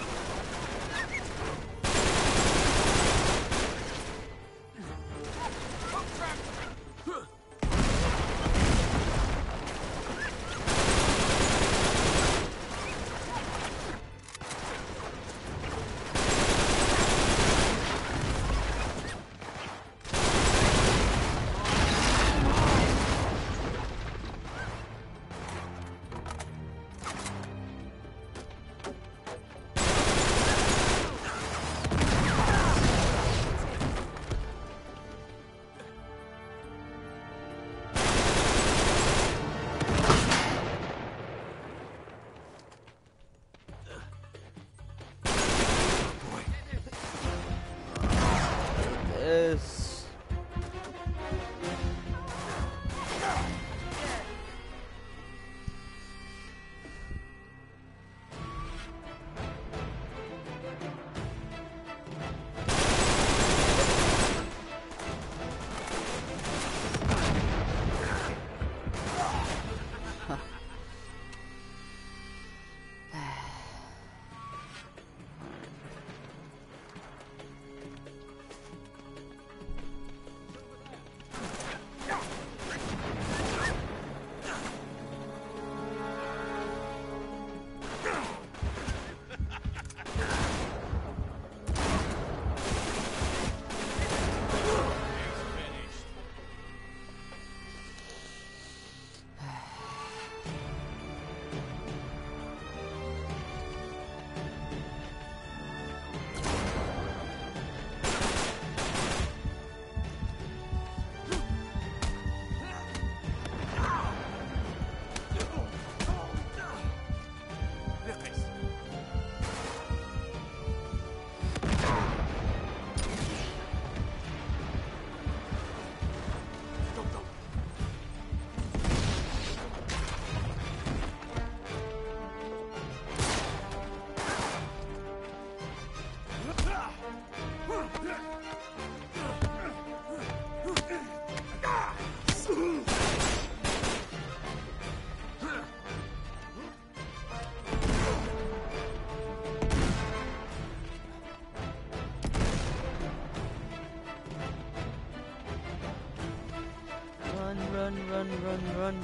run, run.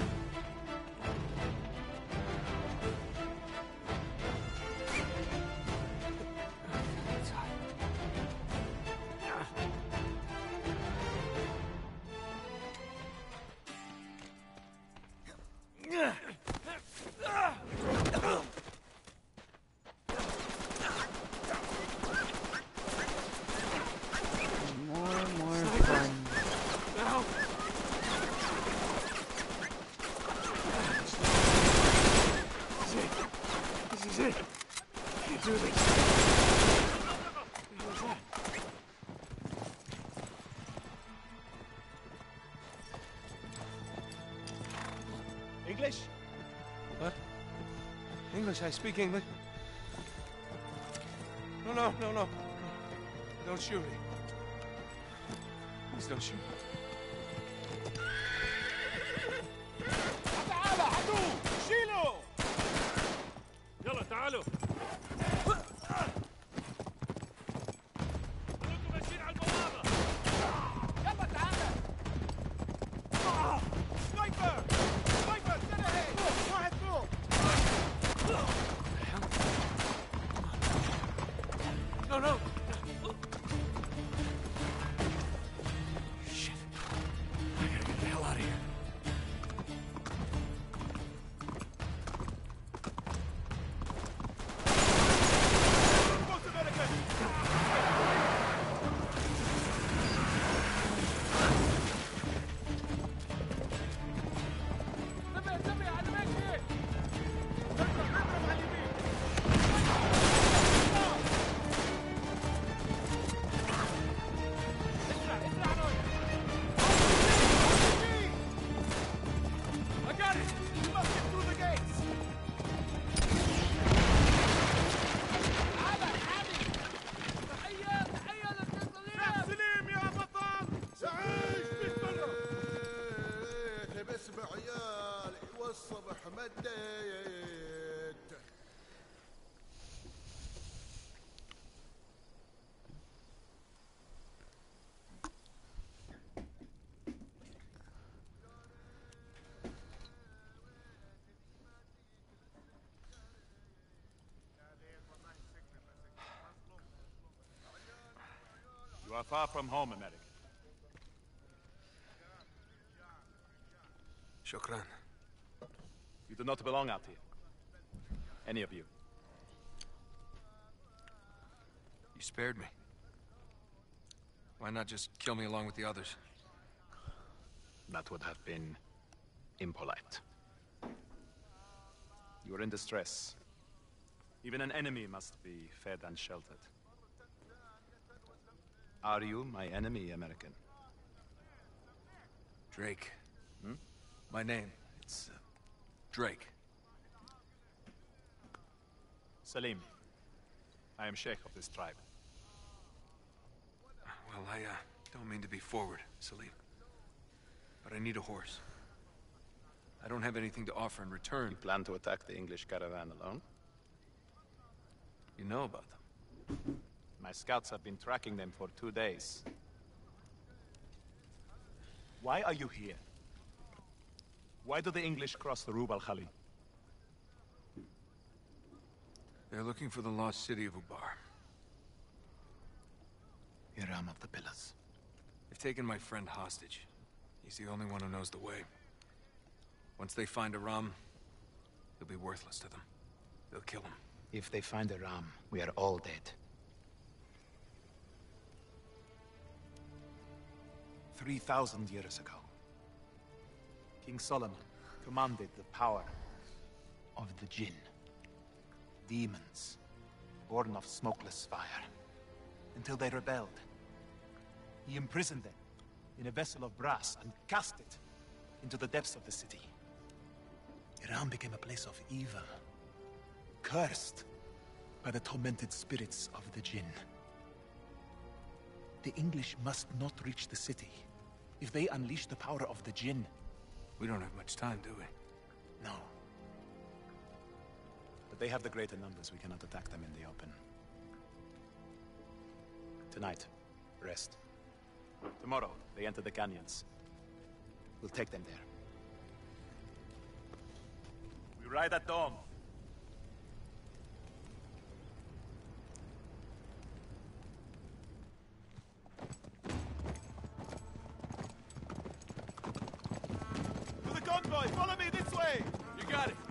English? What? English, I speak English. No, no, no, no. Don't shoot me. Please don't shoot me. تعال عدو شيله يلا تعالوا. كلكم ماشيين على البوابة. يلا تعال سنايبر سنايبر استنى هيك واحد فوق No, no. Shit. I gotta get the hell out of here. Most American انتبه انتبه على ماشي اضرب اضرب على اليمين اسرع اسرع نويا I got it! You must get through the gates! تعال حامي تحية تحية للتسليم سليم يا بطل سعيش بالبرة بس بعيال والصبح مديت You are far from home, American. Shukran. You do not belong out here. Any of you. You spared me. Why not just kill me along with the others? That would have been impolite. You are in distress. Even an enemy must be fed and sheltered. Are you my enemy, American? Drake. Hmm? My name. It's uh, Drake. Salim. I am Sheikh of this tribe. Well, I uh, don't mean to be forward, Salim. But I need a horse. I don't have anything to offer in return. You plan to attack the English caravan alone? You know about them. My scouts have been tracking them for two days. Why are you here? Why do the English cross the Rub al-Khali? They're looking for the lost city of Ubar. Hiram of the Pillars. They've taken my friend hostage. He's the only one who knows the way. Once they find Aram, he'll be worthless to them. They'll kill him. If they find Aram, we are all dead. Three thousand years ago, King Solomon commanded the power of the Jinn. Demons, born of smokeless fire, until they rebelled. He imprisoned them in a vessel of brass and cast it into the depths of the city. Iran became a place of evil, cursed by the tormented spirits of the Jinn. The English must not reach the city. If they unleash the power of the Jinn... We don't have much time, do we? No. But they have the greater numbers. We cannot attack them in the open. Tonight, rest. Tomorrow, they enter the canyons. We'll take them there. You ride at dawn. To the convoy! Follow me this way! You got it.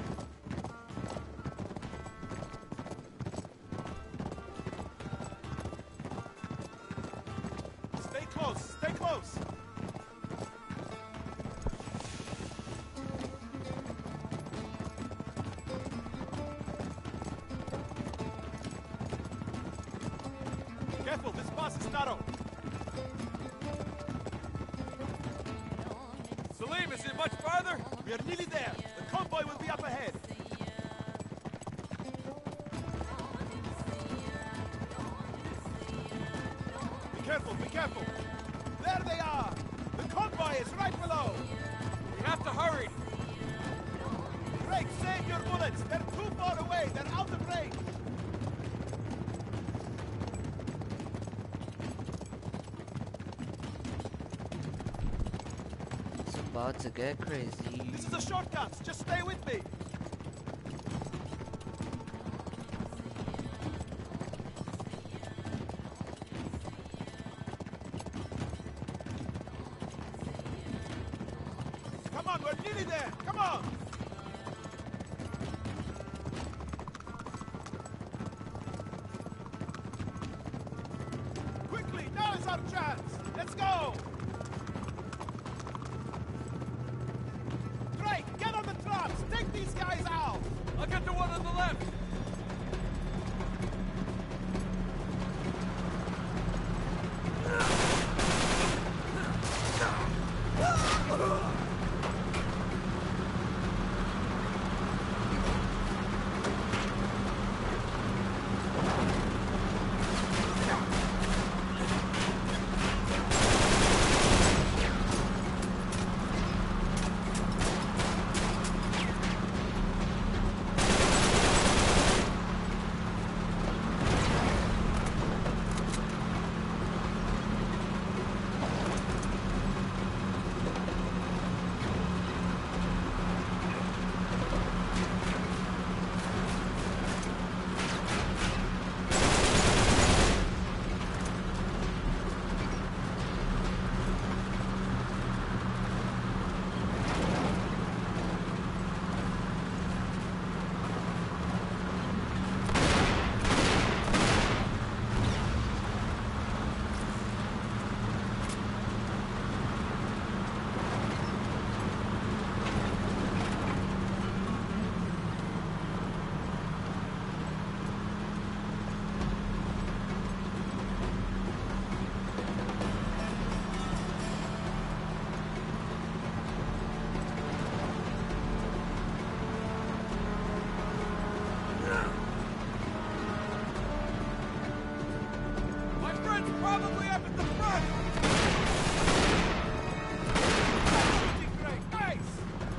Stay close! Stay close! Careful, this pass is narrow. Salim, is it much farther? We are nearly there. The convoy will be up ahead. Be careful, be careful. There they are. The convoy is right below. We have to hurry. Drake, save your bullets. They're too far away. They're out of range. It's about to get crazy. This is a shortcut. Just stay with me. Come on, we're nearly there. Come on. Quickly, now is our chance. Let's go. Drake, get on the traps. Take these guys out. I'll get the one on the left. My friend's probably up at the front. Shooting great. Nice.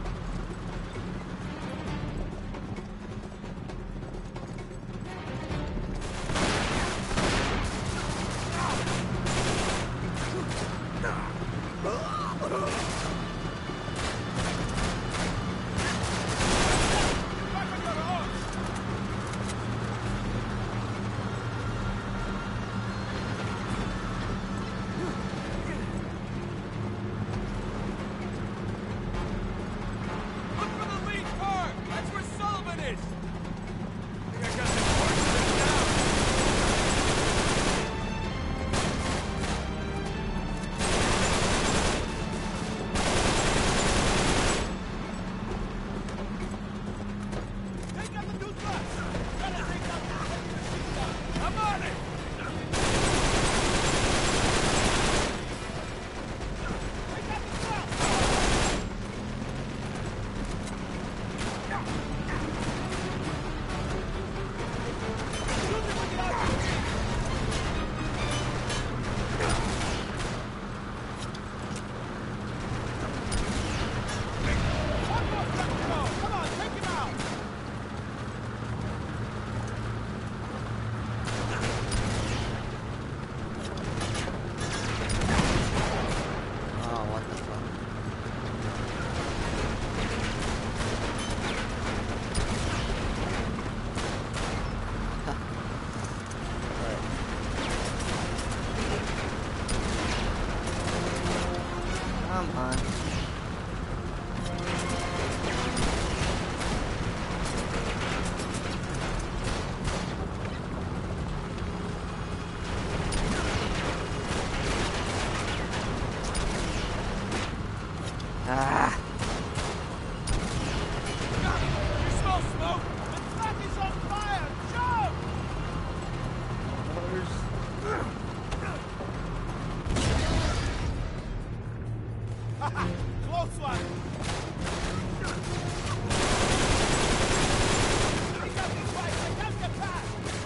Back on your horse. Look for the lead car! That's where Sullivan is! I think I got the horse thing down. Ah. You smell smoke? The track is on fire! Jump! Haha! Close one! I got this right! I can't get past!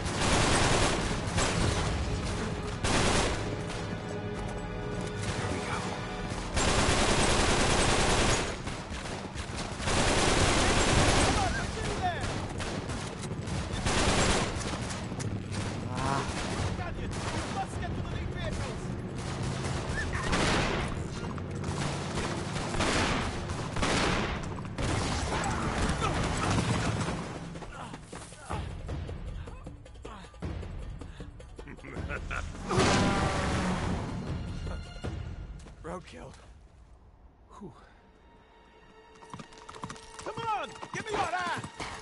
Here we go. Come on, continue there! Ah. Got you! You must get to the lead vehicles! Roadkill. Whew. Come on! Give me your hand!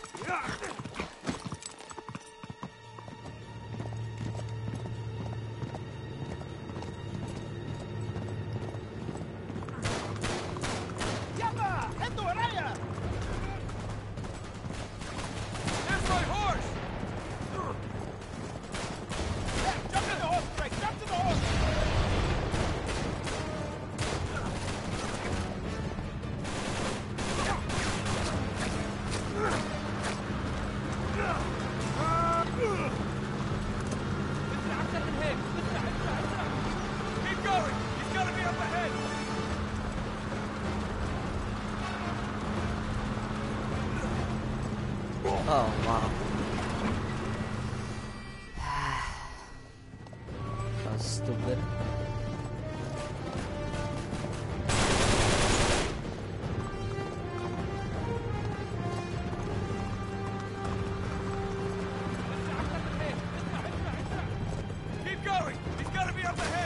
Yalla! هدوا ورايا! There's my horse! Yeah, jump in the horse, Frank! Jump to the horse! Keep going! He's gotta be up ahead! Oh, wow. That was stupid. Keep going! He's gotta be up ahead!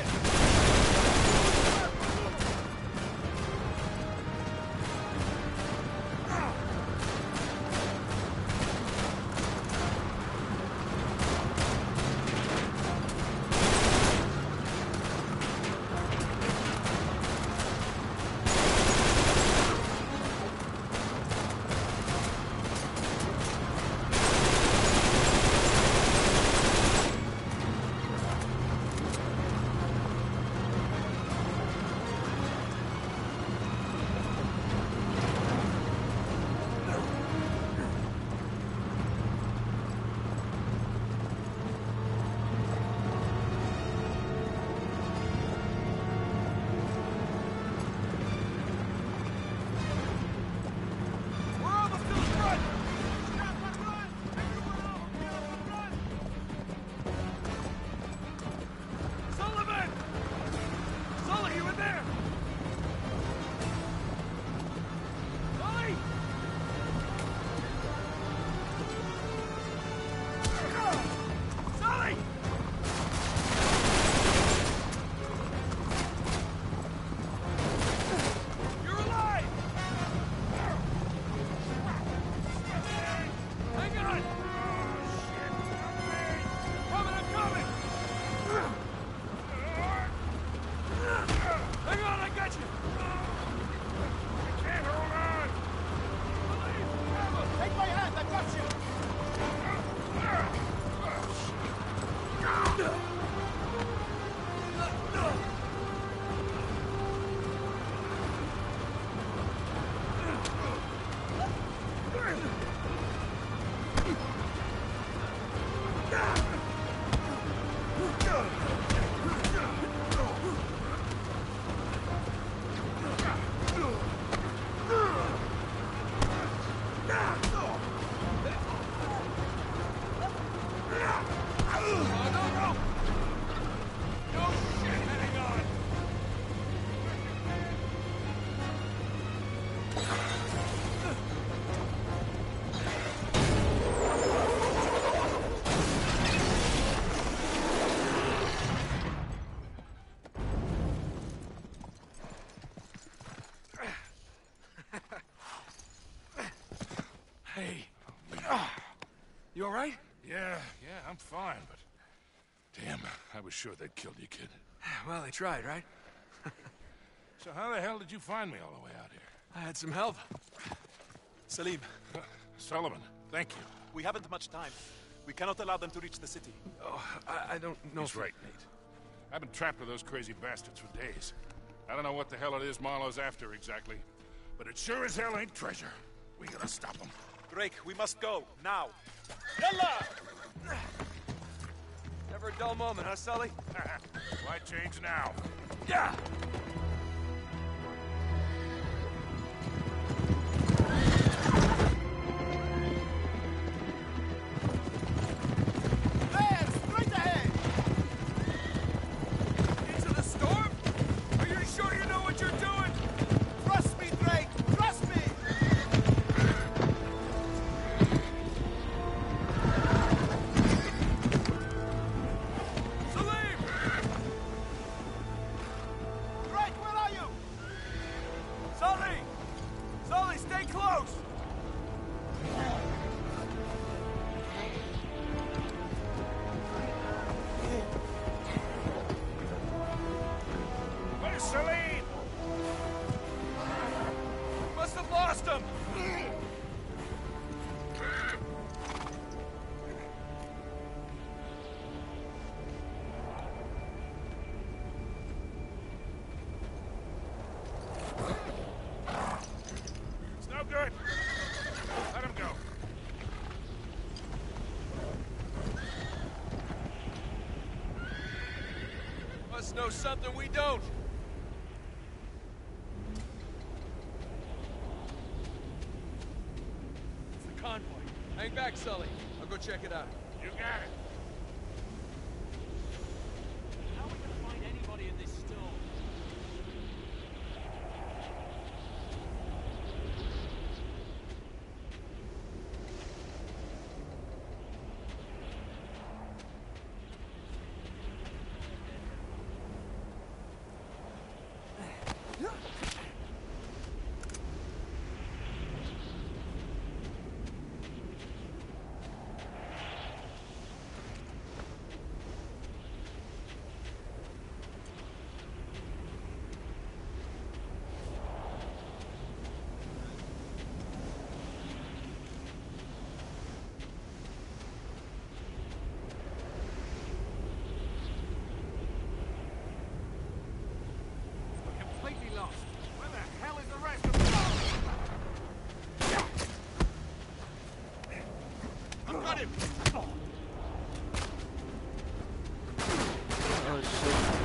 Yeah, yeah, I'm fine, but... Damn, I was sure they'd killed you, kid. Well, they tried, right? So how the hell did you find me all the way out here? I had some help. Salim. Uh, Sullivan, thank you. We haven't much time. We cannot allow them to reach the city. Oh, I, I don't know. He's right, Nate. I've been trapped with those crazy bastards for days. I don't know what the hell it is Marlowe's after exactly, but it sure as hell ain't treasure. We gotta stop them. Drake, we must go, now. Yalla! Never a dull moment, huh, Sully? Why change now? Yeah! There! Straight ahead! Into the storm? Are you sure you know what you're doing? Trust me, Drake! Trust me! Salim! Drake, where are you? Sully! Sully, stay close! Where's Celine? Must have lost him! It's no good. Let him go. Must know something we don't. It's the convoy. Hang back, Sully. I'll go check it out. You got it. How are we gonna find anybody in this storm? Completely lost. Where the hell is the rest of them? I've got him! Oh shit.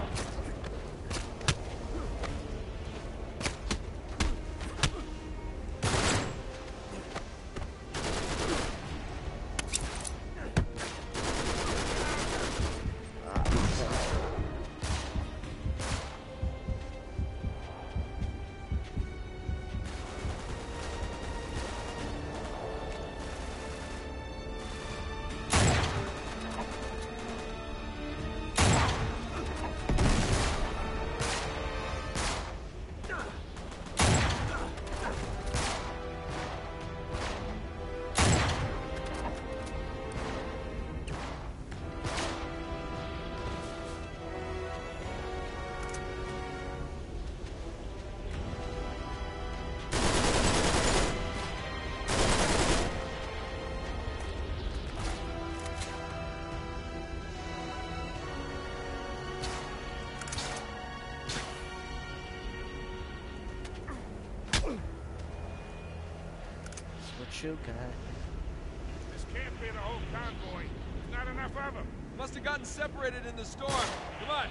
What you got? This can't be the whole convoy. There's not enough of them. Must have gotten separated in the storm. Come on.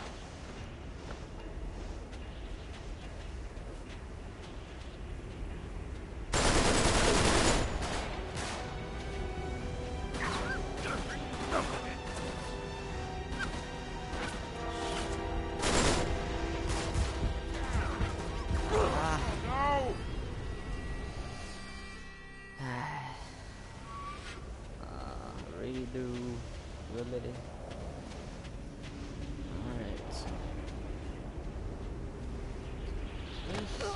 No! Uh, redo. Really? Alright. This.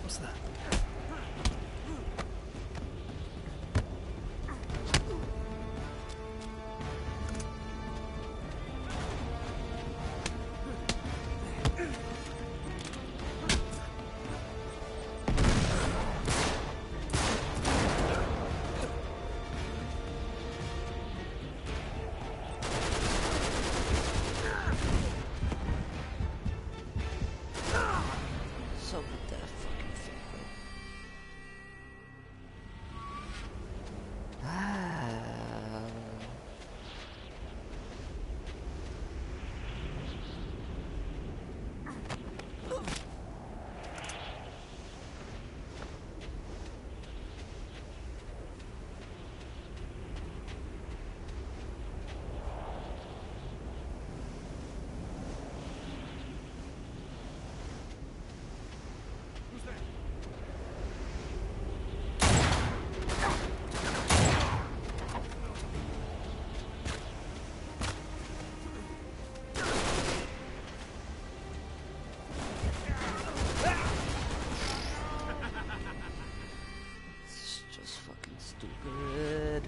What's that? So with that fucking finger. Ah. It's just fucking stupid.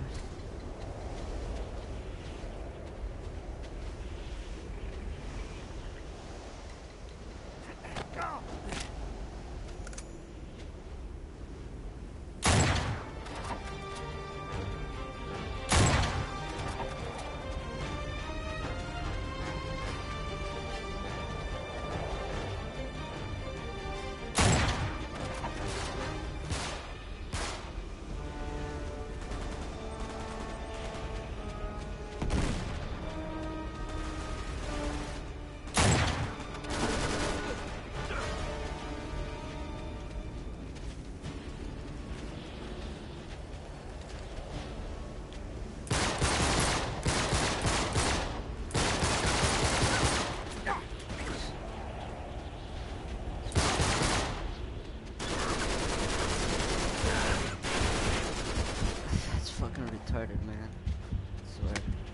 That's fucking retarded, man. I swear.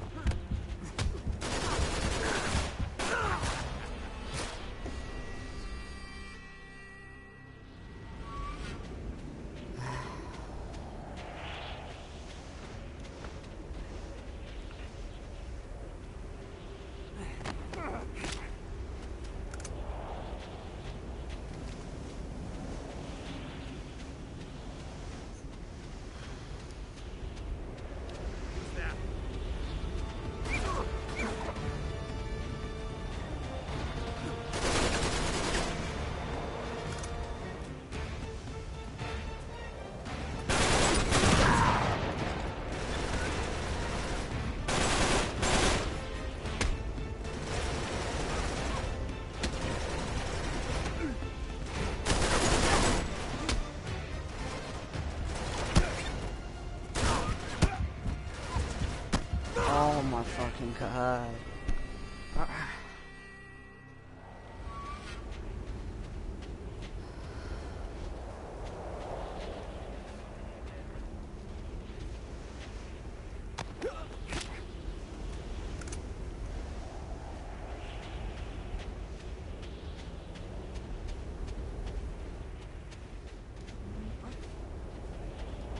Oh my fucking god. Ah.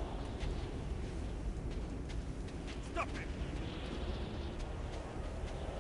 Stop it!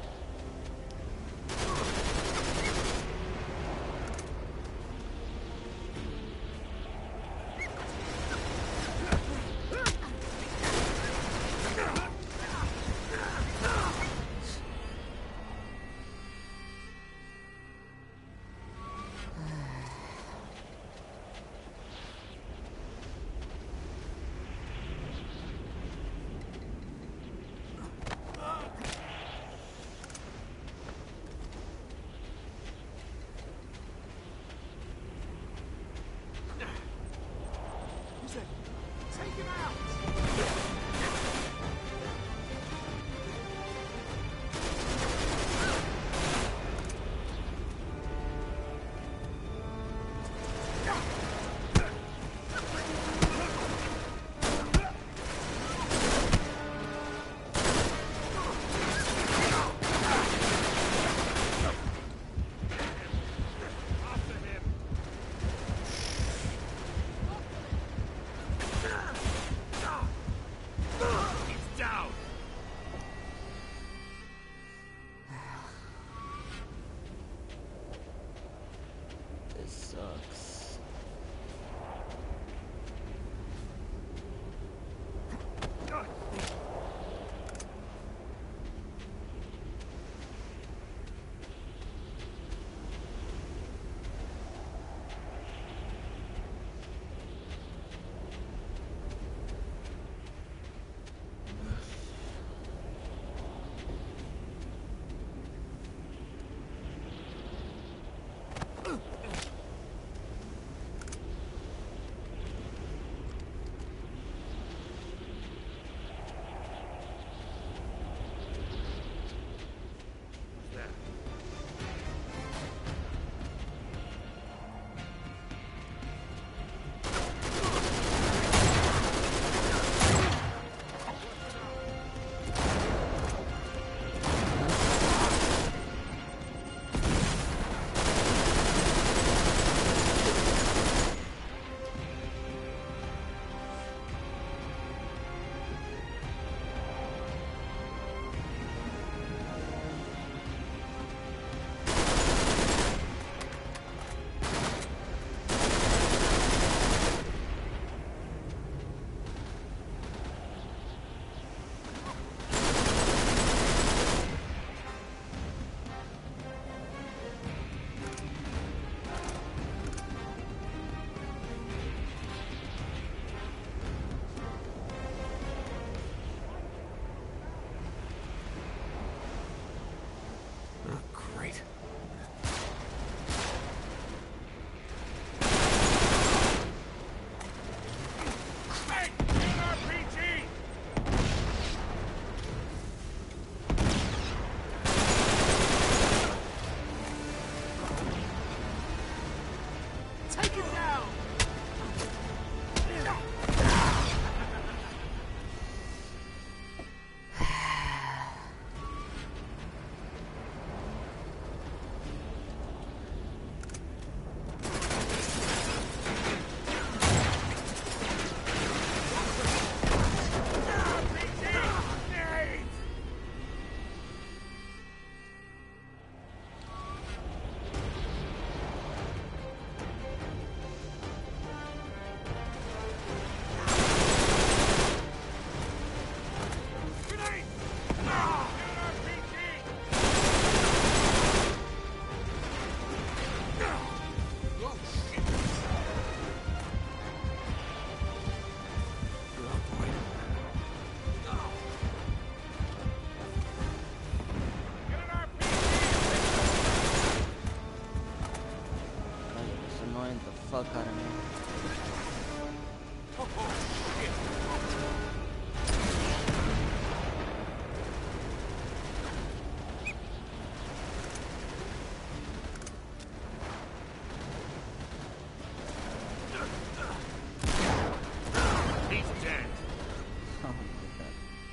fuck out of me. He's dead. Oh my god.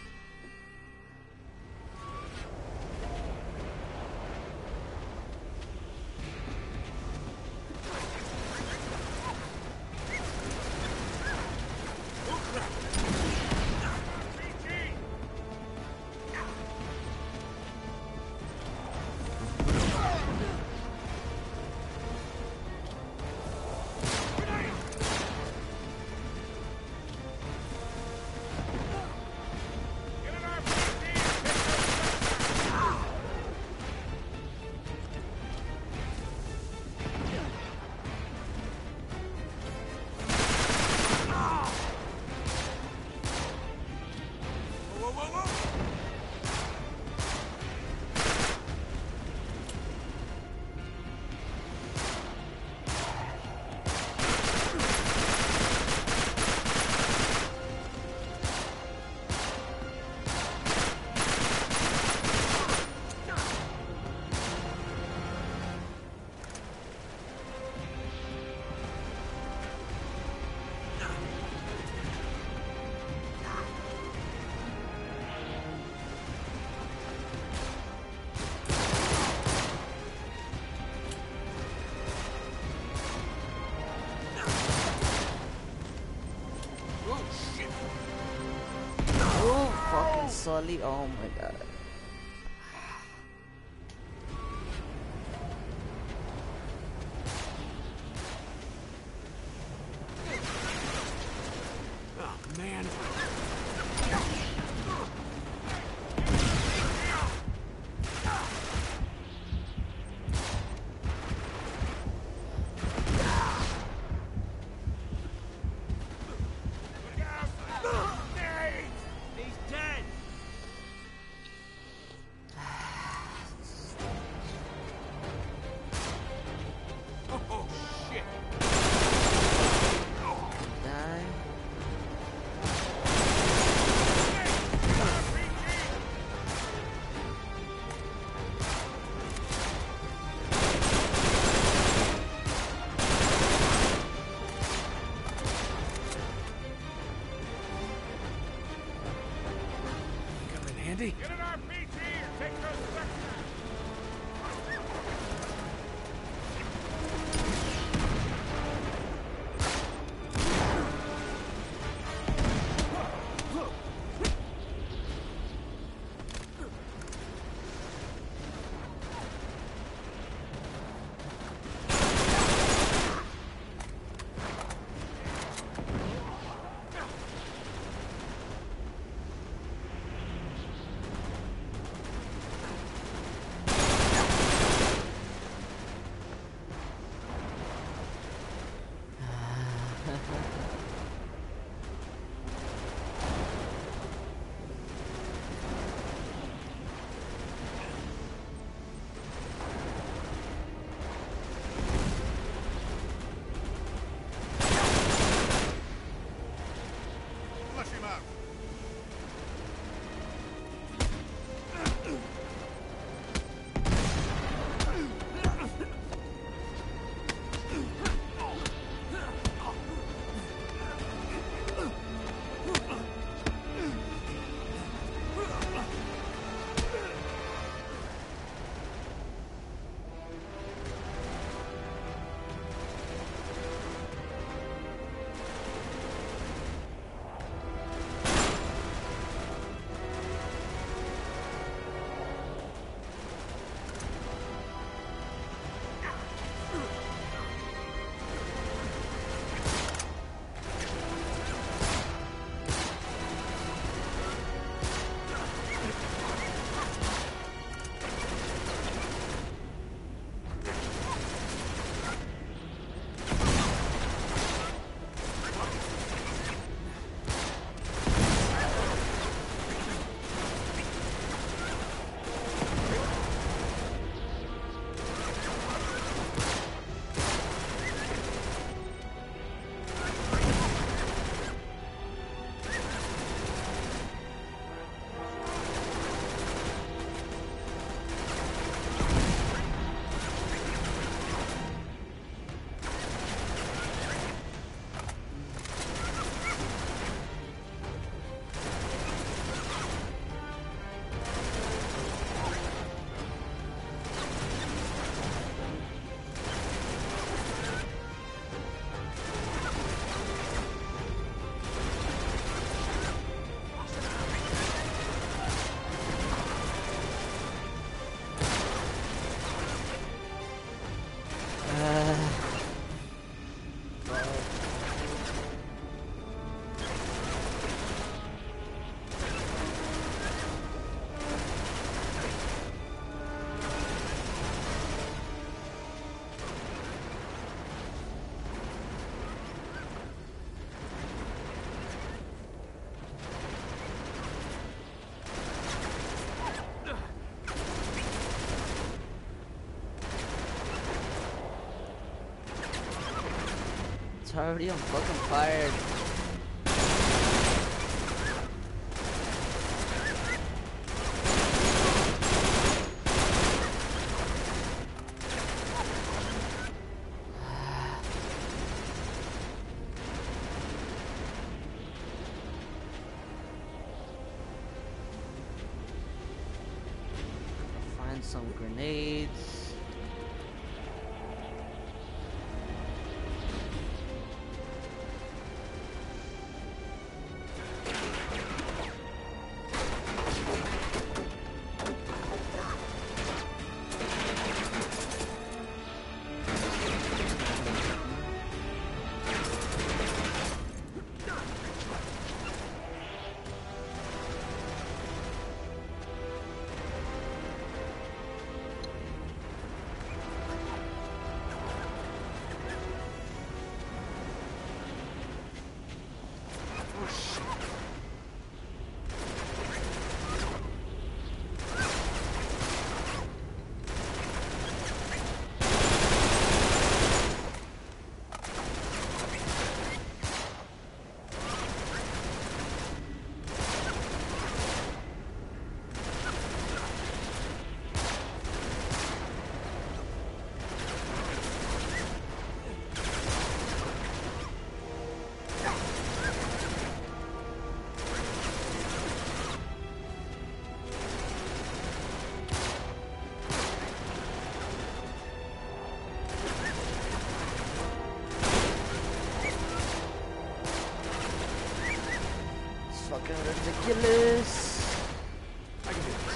Oh, fucking Sully. Oh my god. Oh, man. He's dead. Oh, shit. Die. Come in handy. Get an R P G and take those sections. Jeez, already I'm fucking fired. Find some grenades. Fucking ridiculous. I can do this.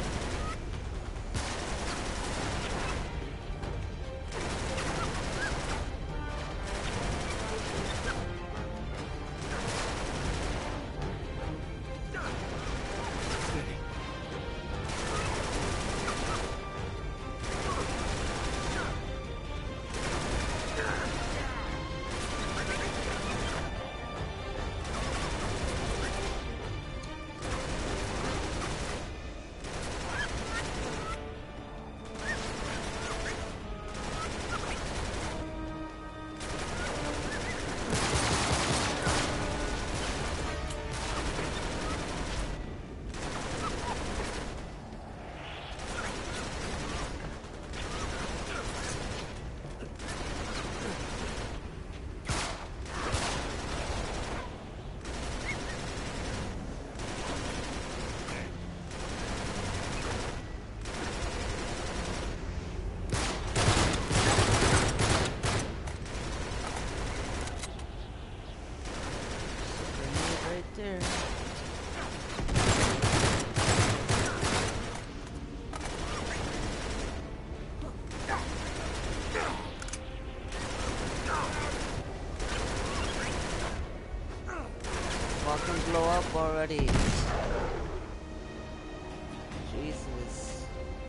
Steady. There. Fucking blow up already. Jesus.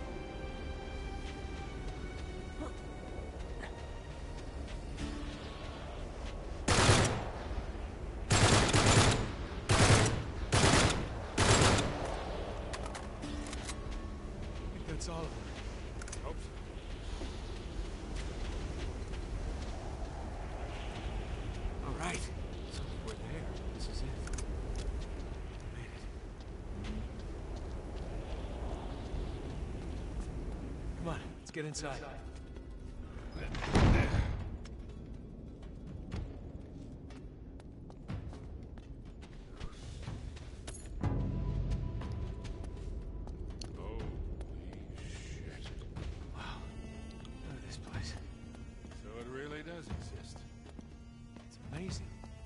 That's all of them. Hope so. All right. So we're there. This is it. Made it. Come on, let's get inside. Does exist. It's amazing.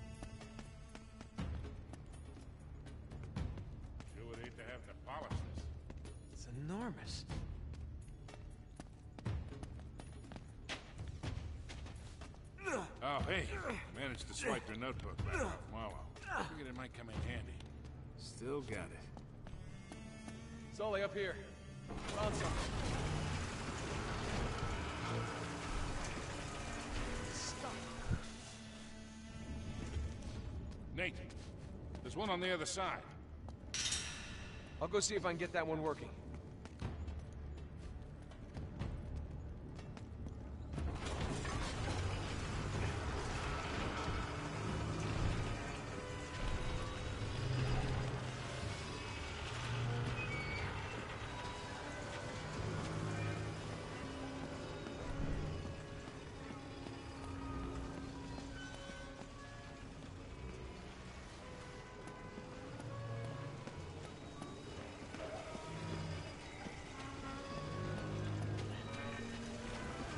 Sure would hate to have to polish this. It's enormous. Oh, hey, managed to swipe your notebook back off Marlowe. Figured it might come in handy. Still got it. Sully, up here. Found something. Nate, there's one on the other side. I'll go see if I can get that one working.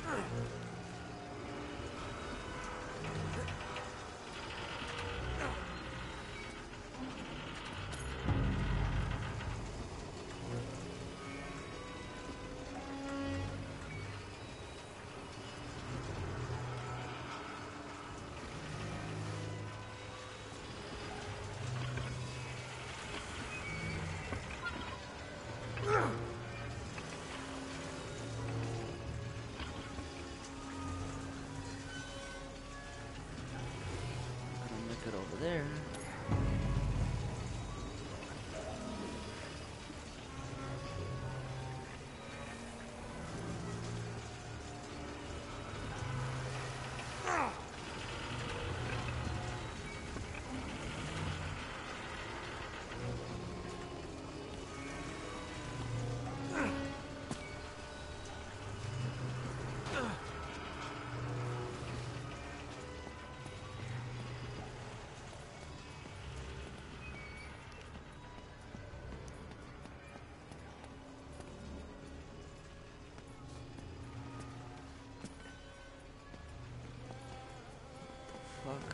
Get over there. Fuck.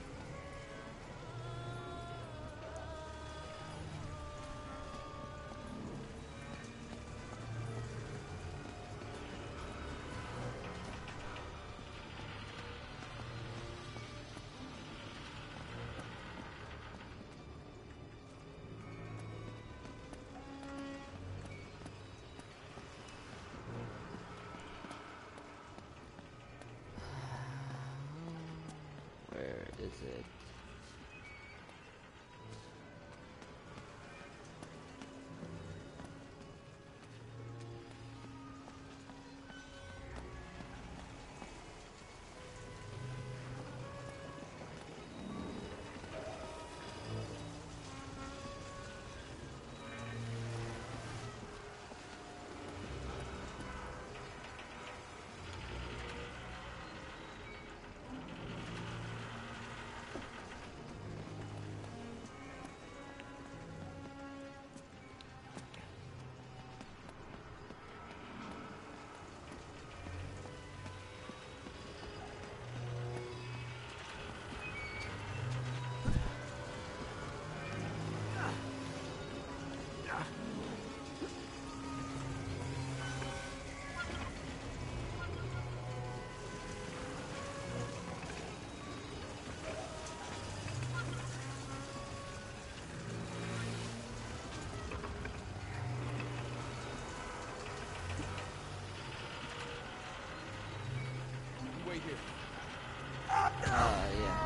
Where is it? Wait here. Uh, yeah.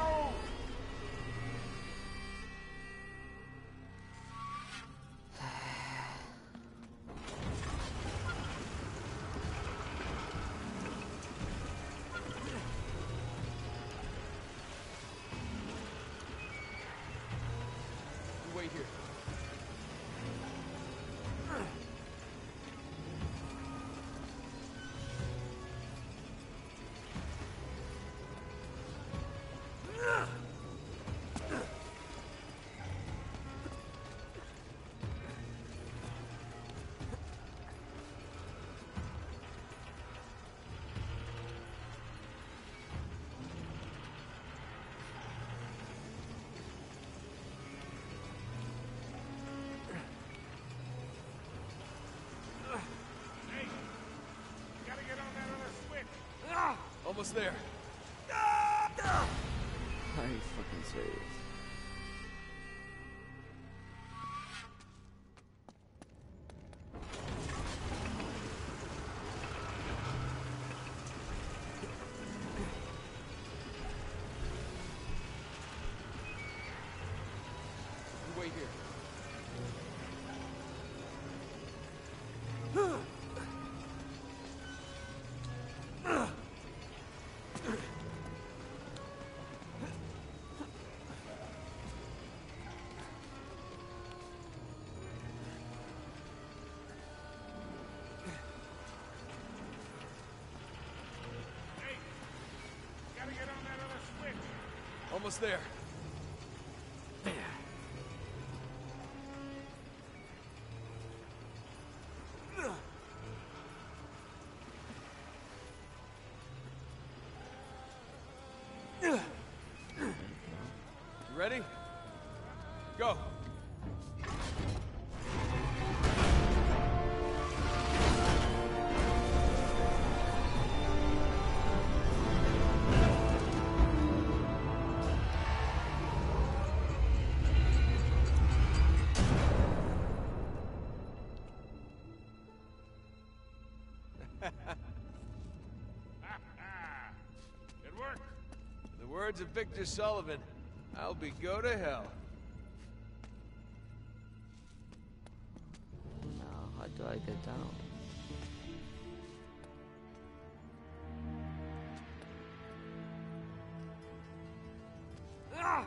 Wait here. Almost there. Are you fucking serious? You wait here. Gotta get on that other switch. Almost there. You ready? Go. It worked. In the words of Victor Sullivan, I'll be go to hell. Now, how do I get down? Ah!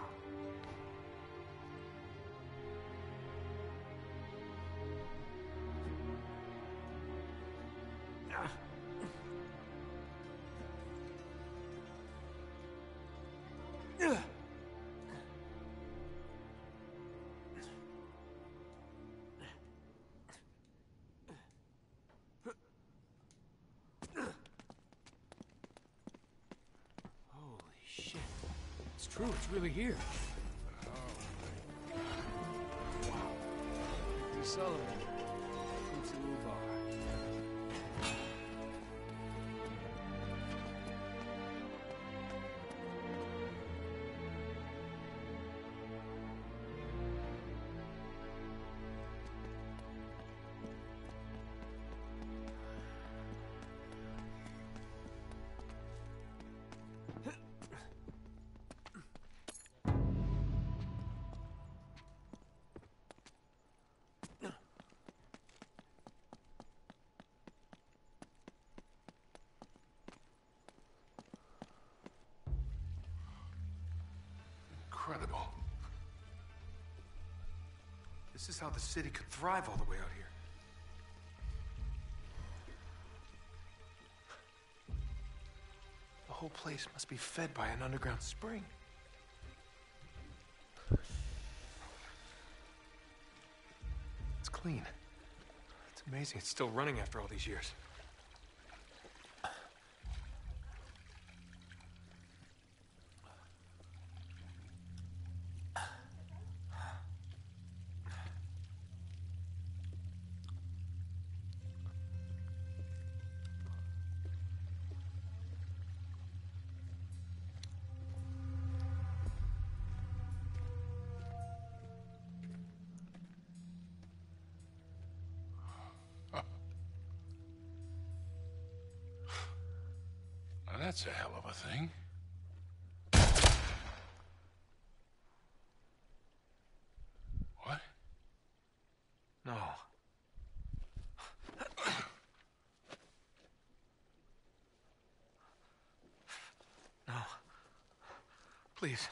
Holy shit. It's true, it's really here. Wow. Victor Sullivan. Who's the Uvar? Incredible. This is how the city could thrive all the way out here. The whole place must be fed by an underground spring. It's clean. It's amazing it's still running after all these years. Now that's a hell of a thing. What? No. No. Please.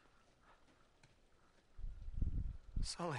Sully.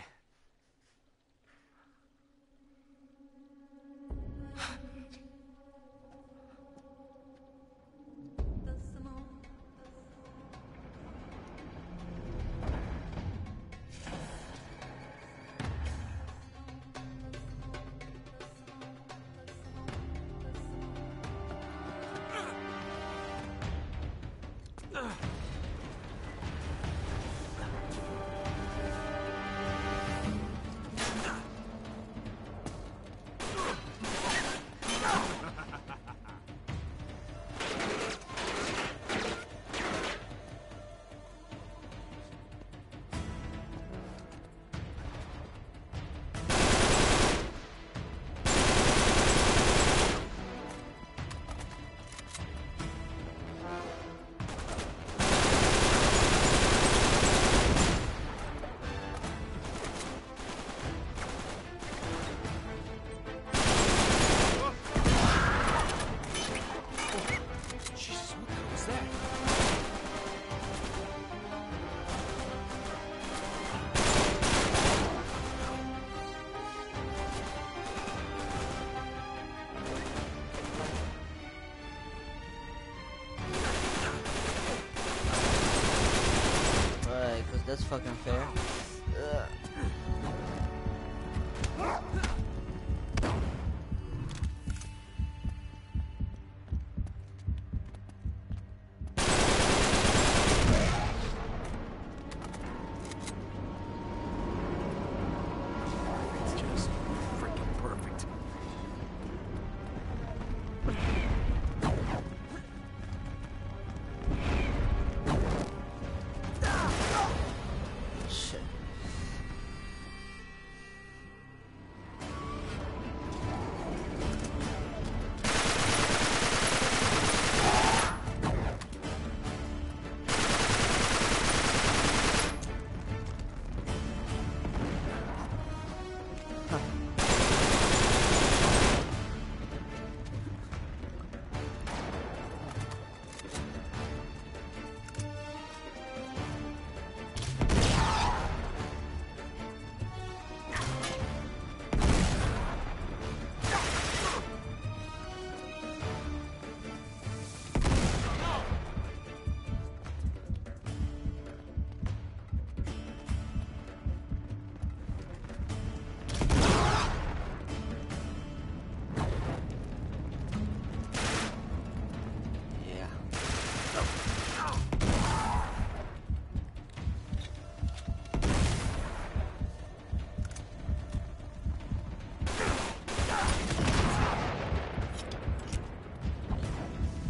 That's fucking fair. Ugh.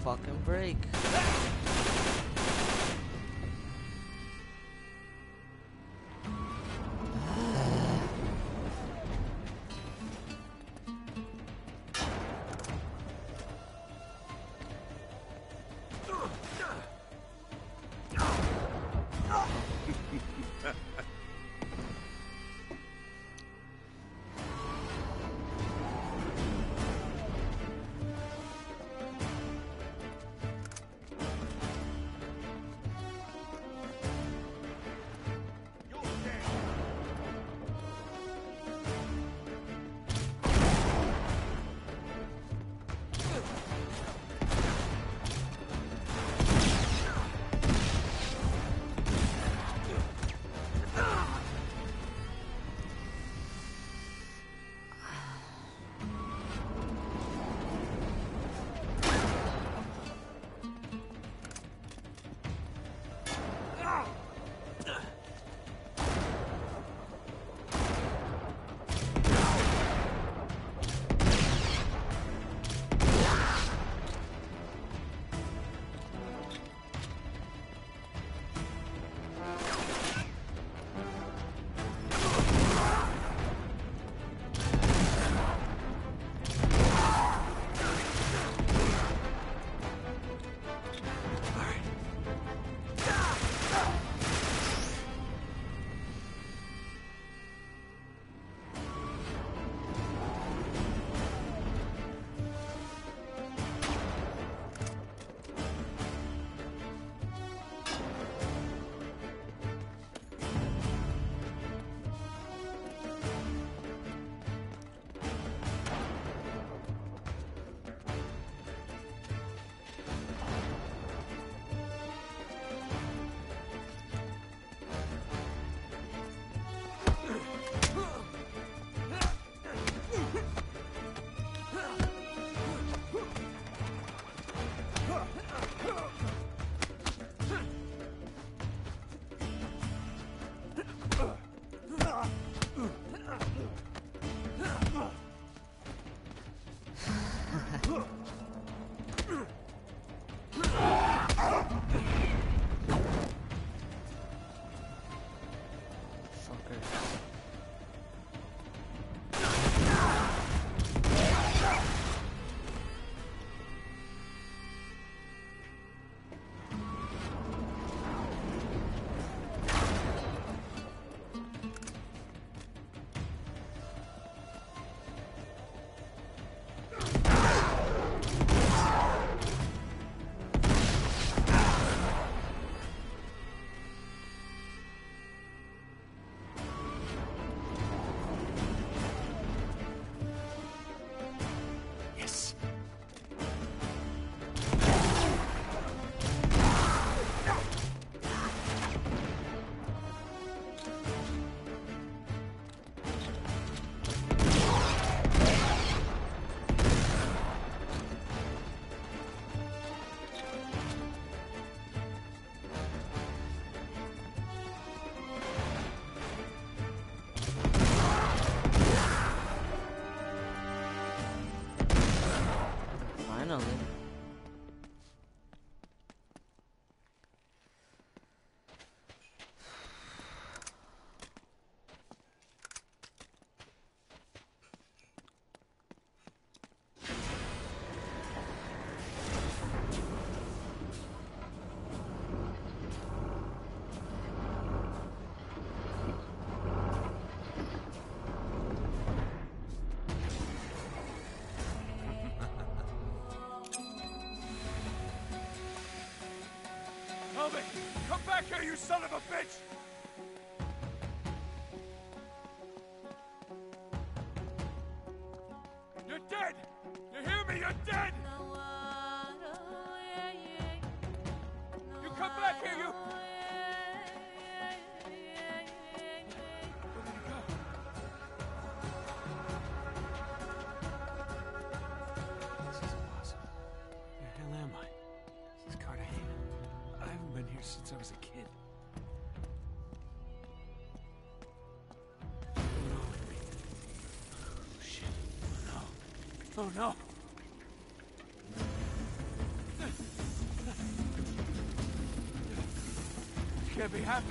fucking break. Come back here, you son of a bitch! You're dead! You hear me? You're dead! You come back here, you... Where did he go? This is impossible. Where the hell am I? This is Cartagena. I haven't been here since I was a kid. Oh no. Oh shit. Oh no. Oh no. can't be happening.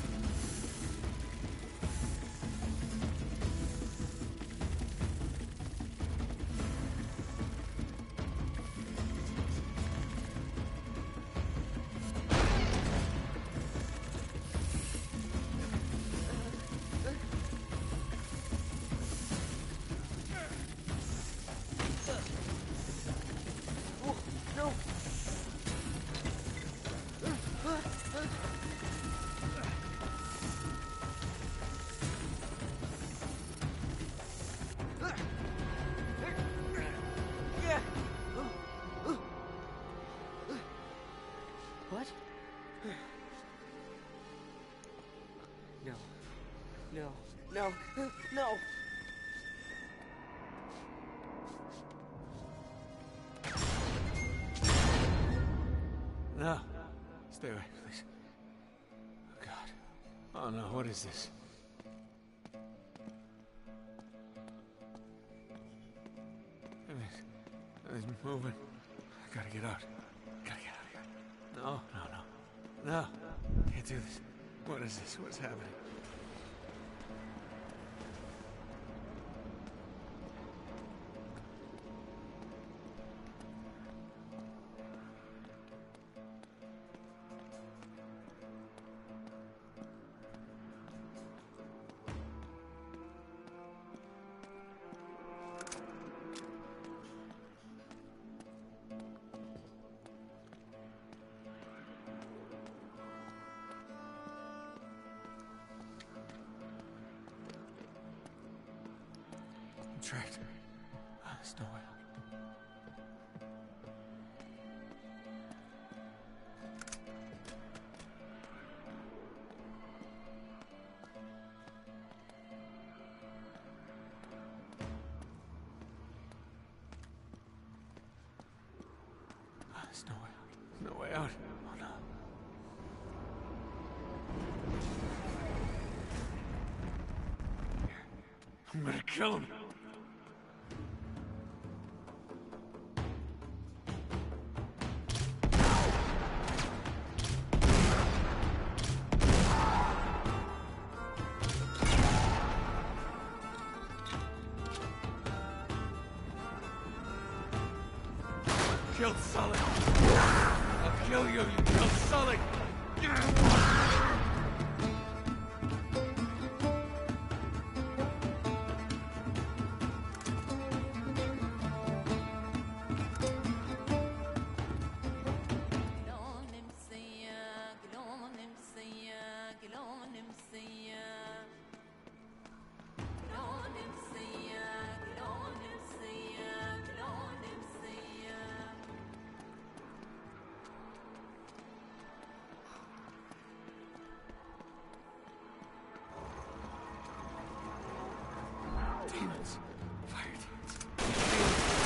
What? No. No. No. No! No. Stay away, please. Oh, God. Oh, no. What is this? Everything's moving. I gotta get out. Gotta get out of here. No, no, no. No. Can't do this. What is this? What's happening? Tracked. Oh, there's no way out. Oh, there's no way out. No way out. Oh, no. Here. I'm gonna kill him. Killed Sully. I'll kill you. You killed Sully. Demons. Fire demons.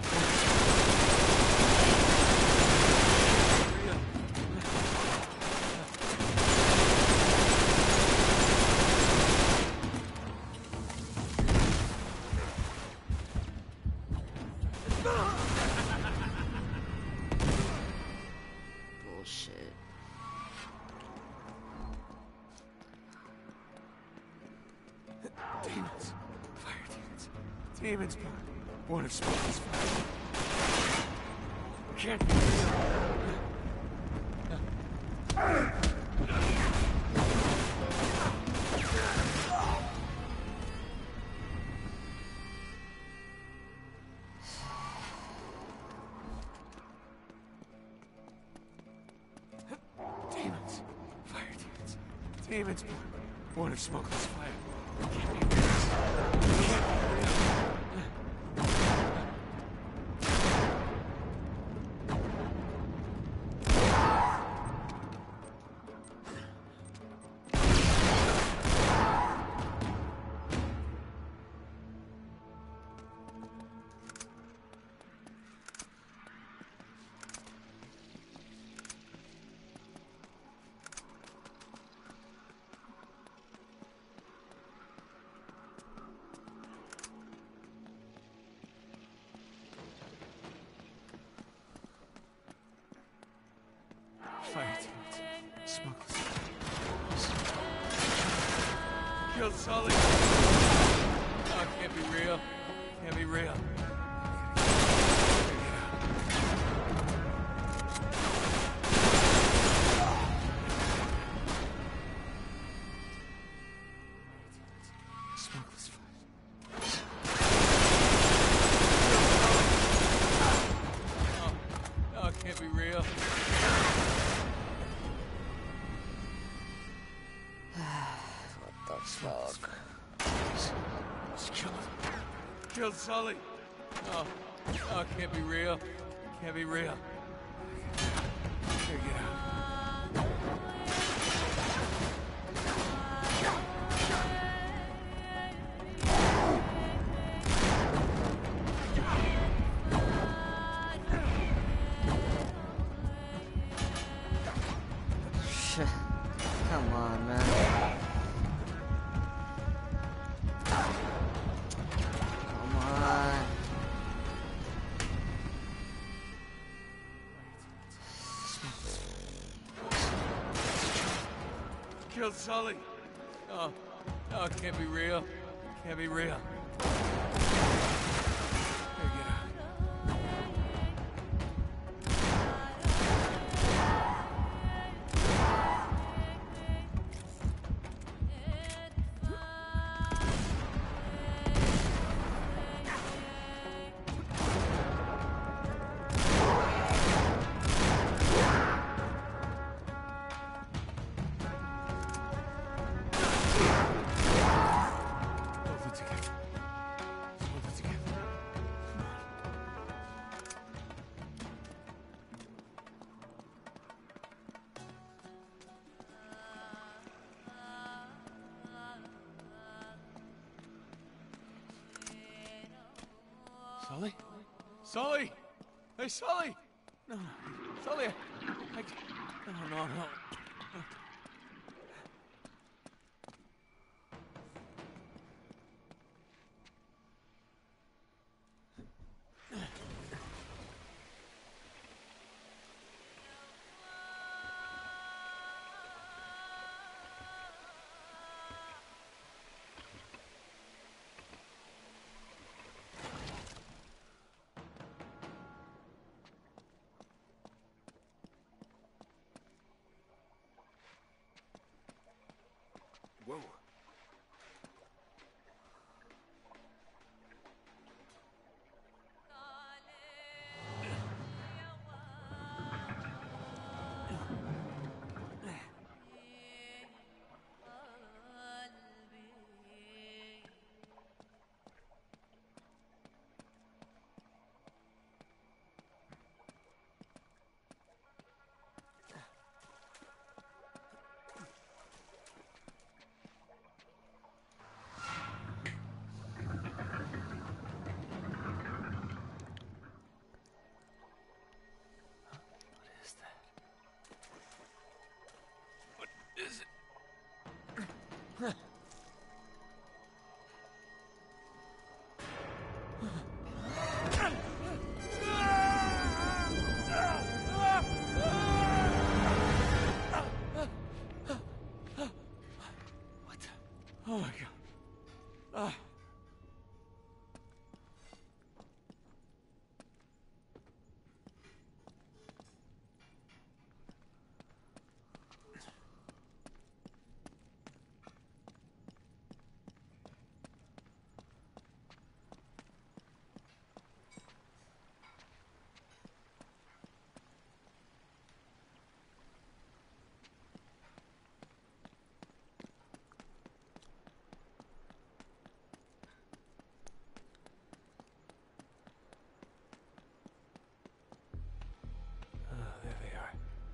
Bullshit. Demons. Fire demons. Demons born. Born of smokeless fire. Can't be real. Demons. Fire demons. Demons born. Born of smokeless fire. Can't be real. Can't be real. Fire demons. Smokeless. Killed Sully. Oh, it can't be real. Can't be real. Smokeless fire. Oh, oh, it can't be real. What the fuck? Let's kill him. Killed Sully. Oh, oh, it can't be real. Can't be real. Gotta get out. Shit. Come on, man. Come on. Killed Sully. Oh, oh, it can't be real. Can't be real. Gotta get out. Hold it together. Hold it together. Come on. Sully? Sully! Hey, Sully! No, no. Sully! I, I, no, no, no. Whoa. Is it? What the? Oh my God. Ah. There they are.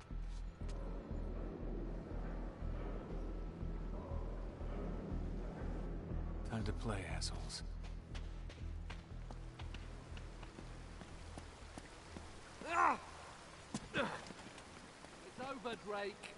Time to play, assholes. It's over, Drake.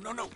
no, no.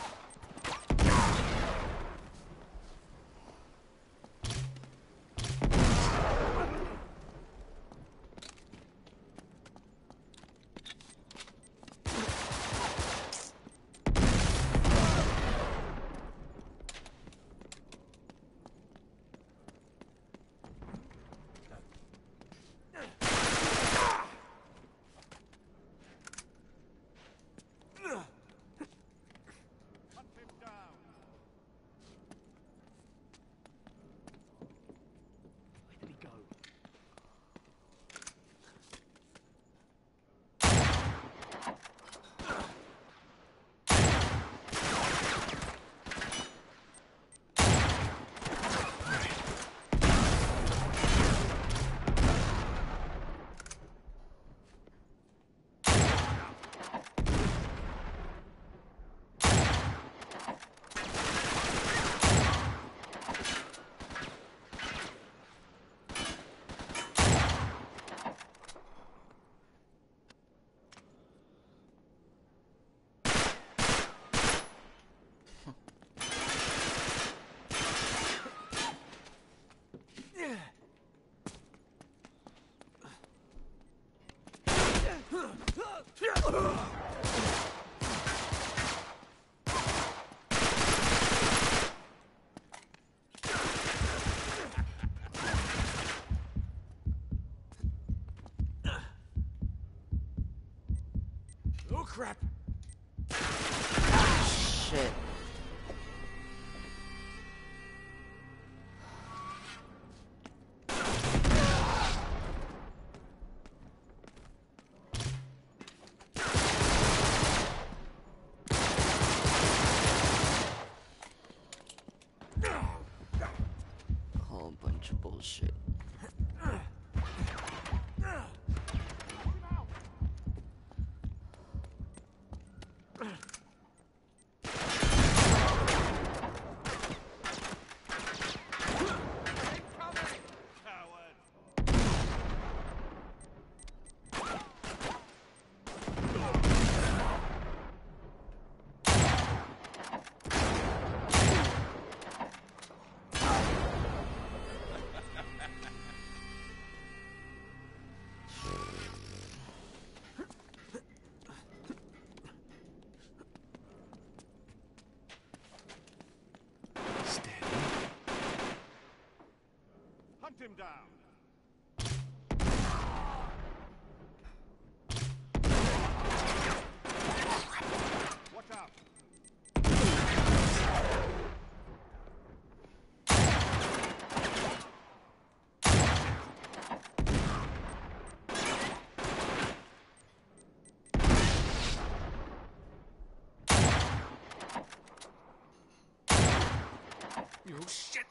Oh, crap. Shit. Whole bunch of bullshit. Hunt him down. Watch out. You shit.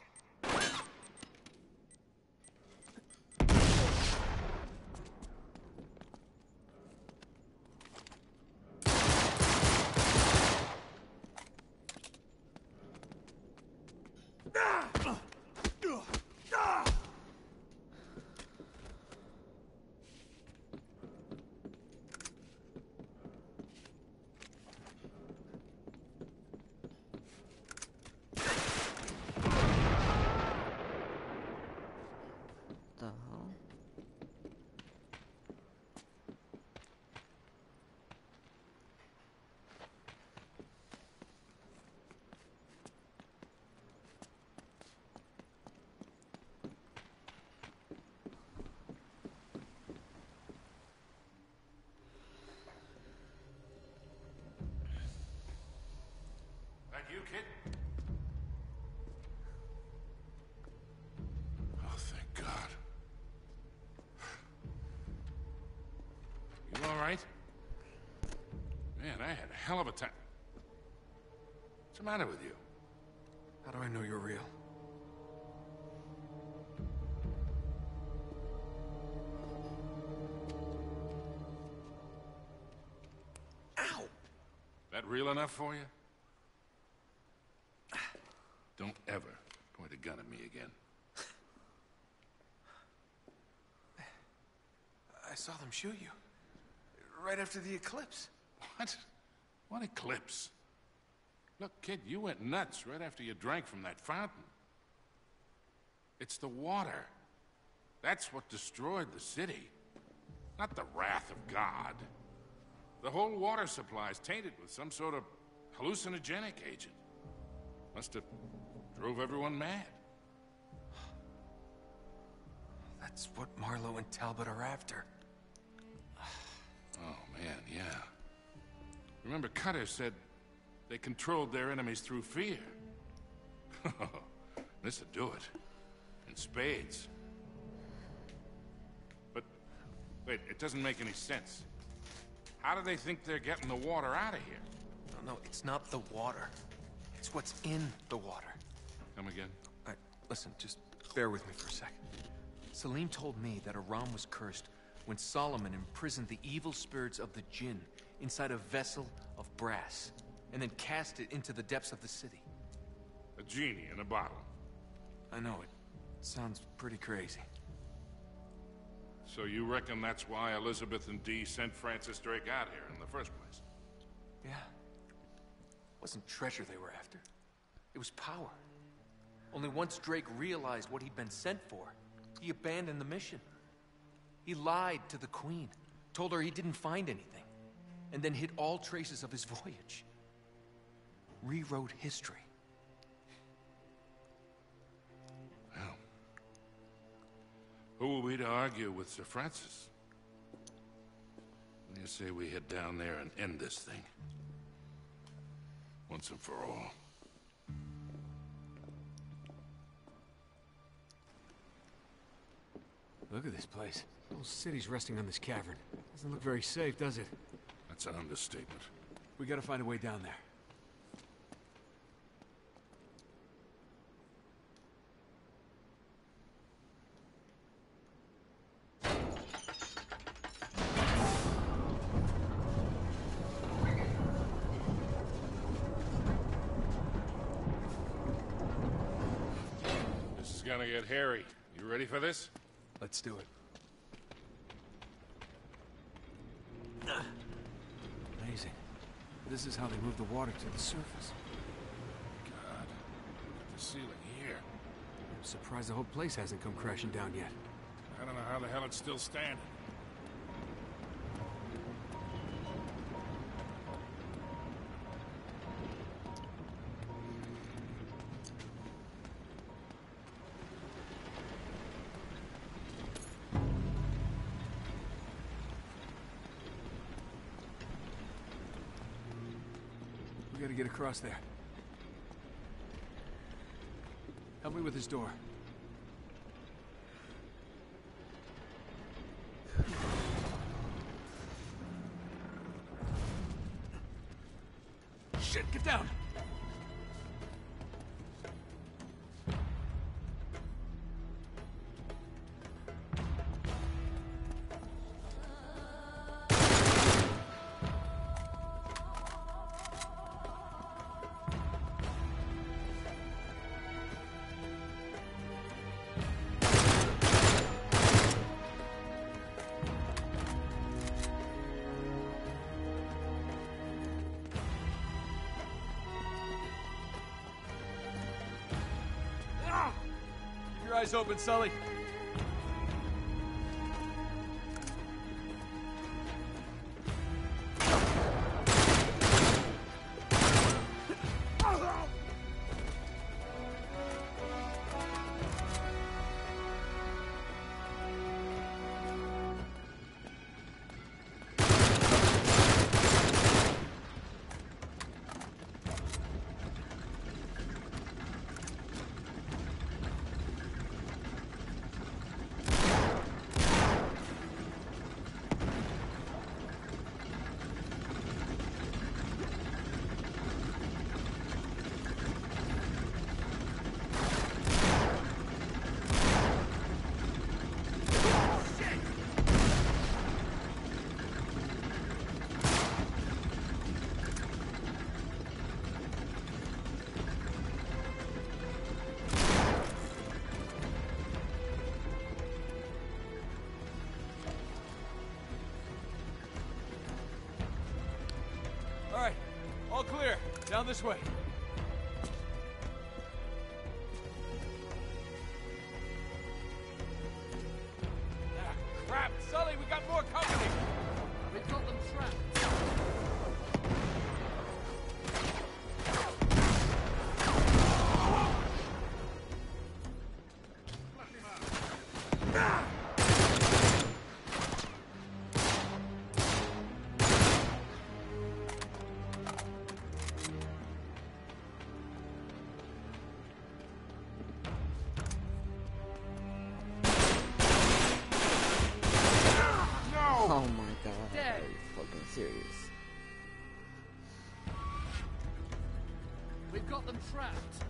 The hell? That you, kid? Oh, thank God. You all right? Man, I had a hell of a time. What's the matter with you? How do I know you're real? Ow! That real enough for you? Don't ever point a gun at me again. I saw them shoot you. Right after the eclipse. What? What eclipse? Look, kid, you went nuts right after you drank from that fountain. It's the water. That's what destroyed the city. Not the wrath of God. The whole water supply is tainted with some sort of hallucinogenic agent. Must have drove everyone mad. That's what Marlowe and Talbot are after. Oh, man, yeah. Remember, Cutter said they controlled their enemies through fear. This'll do it. In spades. But, wait, it doesn't make any sense. How do they think they're getting the water out of here? No, no, it's not the water. It's what's in the water. Come again? All right, listen, just bear with me for a second. Salim told me that Aram was cursed when Solomon imprisoned the evil spirits of the Jinn inside a vessel of brass, and then cast it into the depths of the city. A genie in a bottle. I know, it sounds pretty crazy. So you reckon that's why Elizabeth and Dee sent Francis Drake out here in the first place? Yeah. It wasn't treasure they were after. It was power. Only once Drake realized what he'd been sent for, he abandoned the mission. He lied to the Queen, told her he didn't find anything, and then hid all traces of his voyage. Rewrote history. Well, who are we to argue with Sir Francis? What do you say we head down there and end this thing? Once and for all. Look at this place. The whole city's resting on this cavern. Doesn't look very safe, does it? That's an understatement. We gotta find a way down there. This is gonna get hairy. You ready for this? Let's do it. Amazing. This is how they move the water to the surface. God, look at the ceiling here. I'm surprised the whole place hasn't come crashing down yet. I don't know how the hell it's still standing. We gotta get across there. Help me with this door. Shit, get down! Keep your eyes open, Sully. All right, all clear. Down this way. serious. We've got them trapped.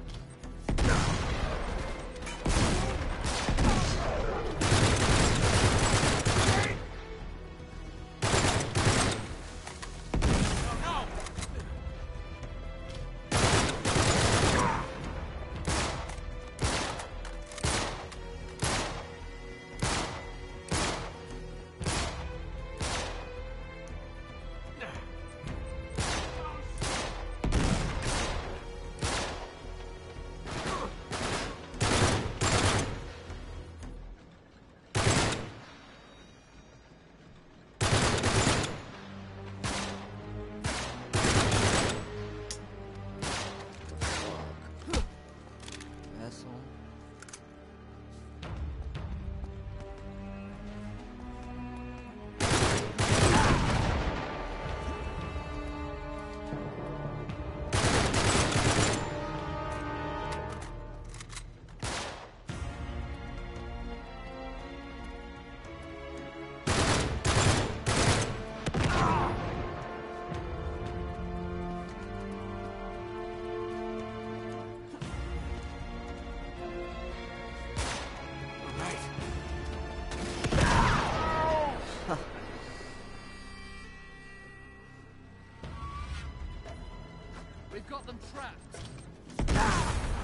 We've got them trapped.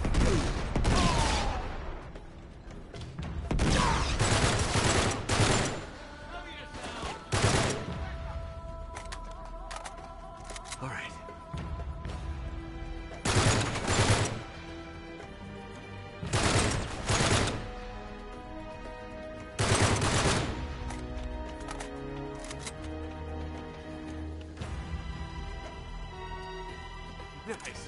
All right. Nice.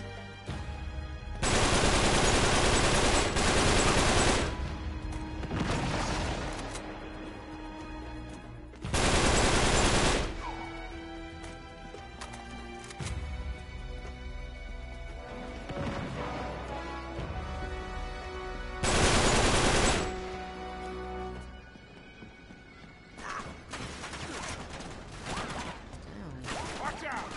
Watch out!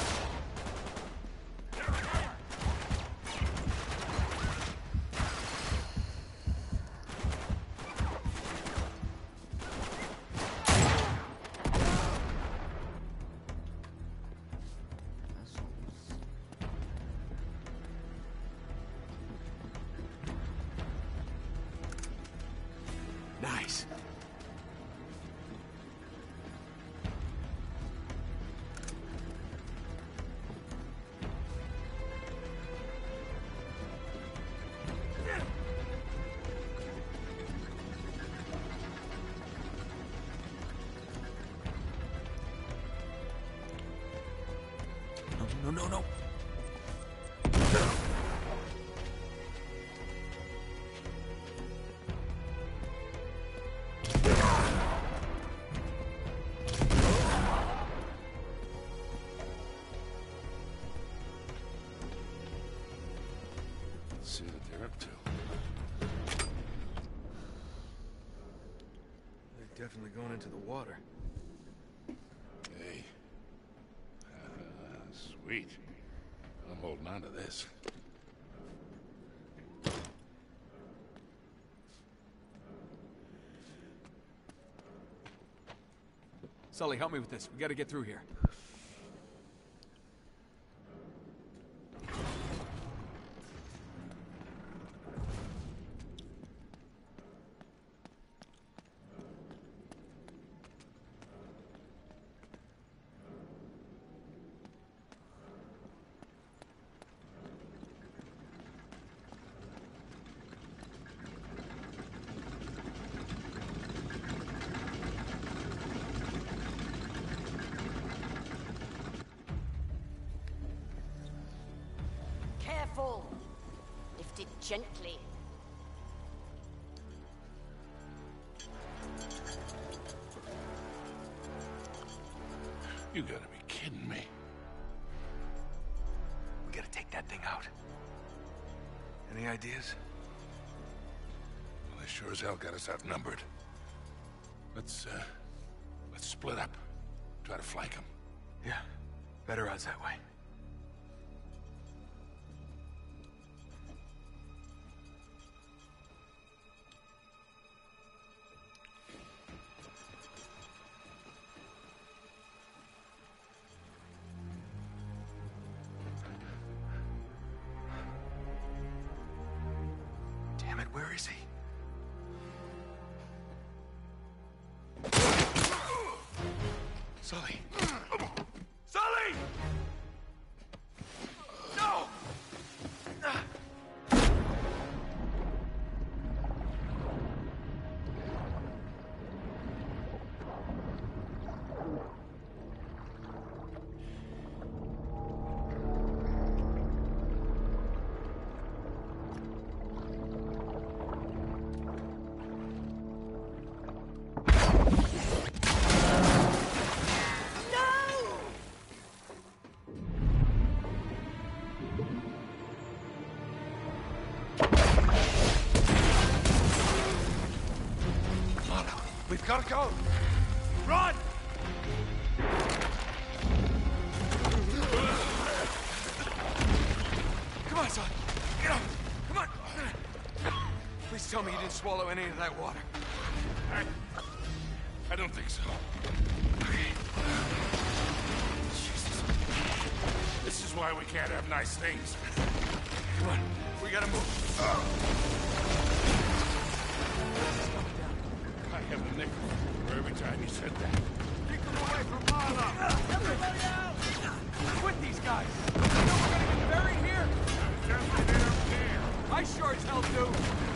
Nice. No, no, no, no. See what they're up to. They're definitely going into the water. Hey. Uh, sweet. I'm holding on to this. Sully, help me with this. We gotta get through here. Careful! Lift it gently. You gotta be kidding me. We gotta take that thing out. Any ideas? Well, they sure as hell got us outnumbered. Let's, uh, let's split up. Try to flank him. Yeah, better odds that way. Damn it, where is he? Sully! Sully! No! We've got to go! Run! Come on, son. Get up! Come on! Please tell me you didn't swallow any of that water. I... I don't think so. Jesus. This is why we can't have nice things. Come on, we gotta move. Oh. I have a nickel for every time you said that. Keep them away from Marla! Everybody out! Quit these guys! You know we're gonna get buried here? Just they don't care. I sure as hell do!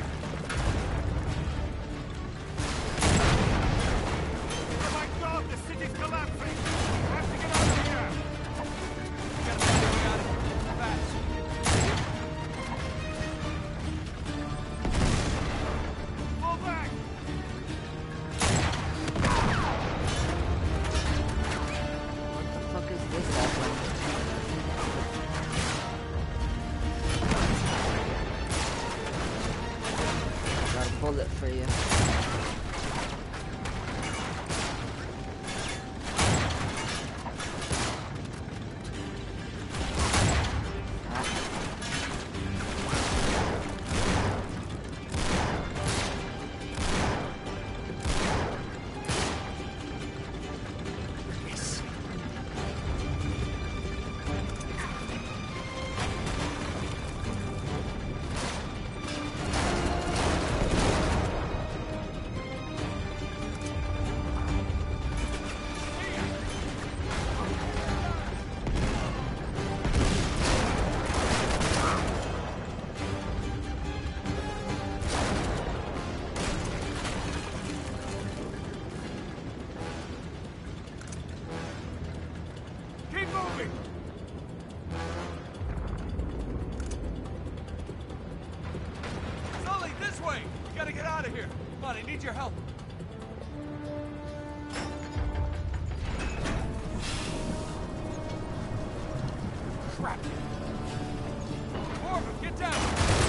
Oh my God, the city's collapsing! We have to get out of here! We gotta find a way out of here. Fast! Fall back! What the fuck is this happening? Got a bullet for you. Your help. Crap. Corbin, get down.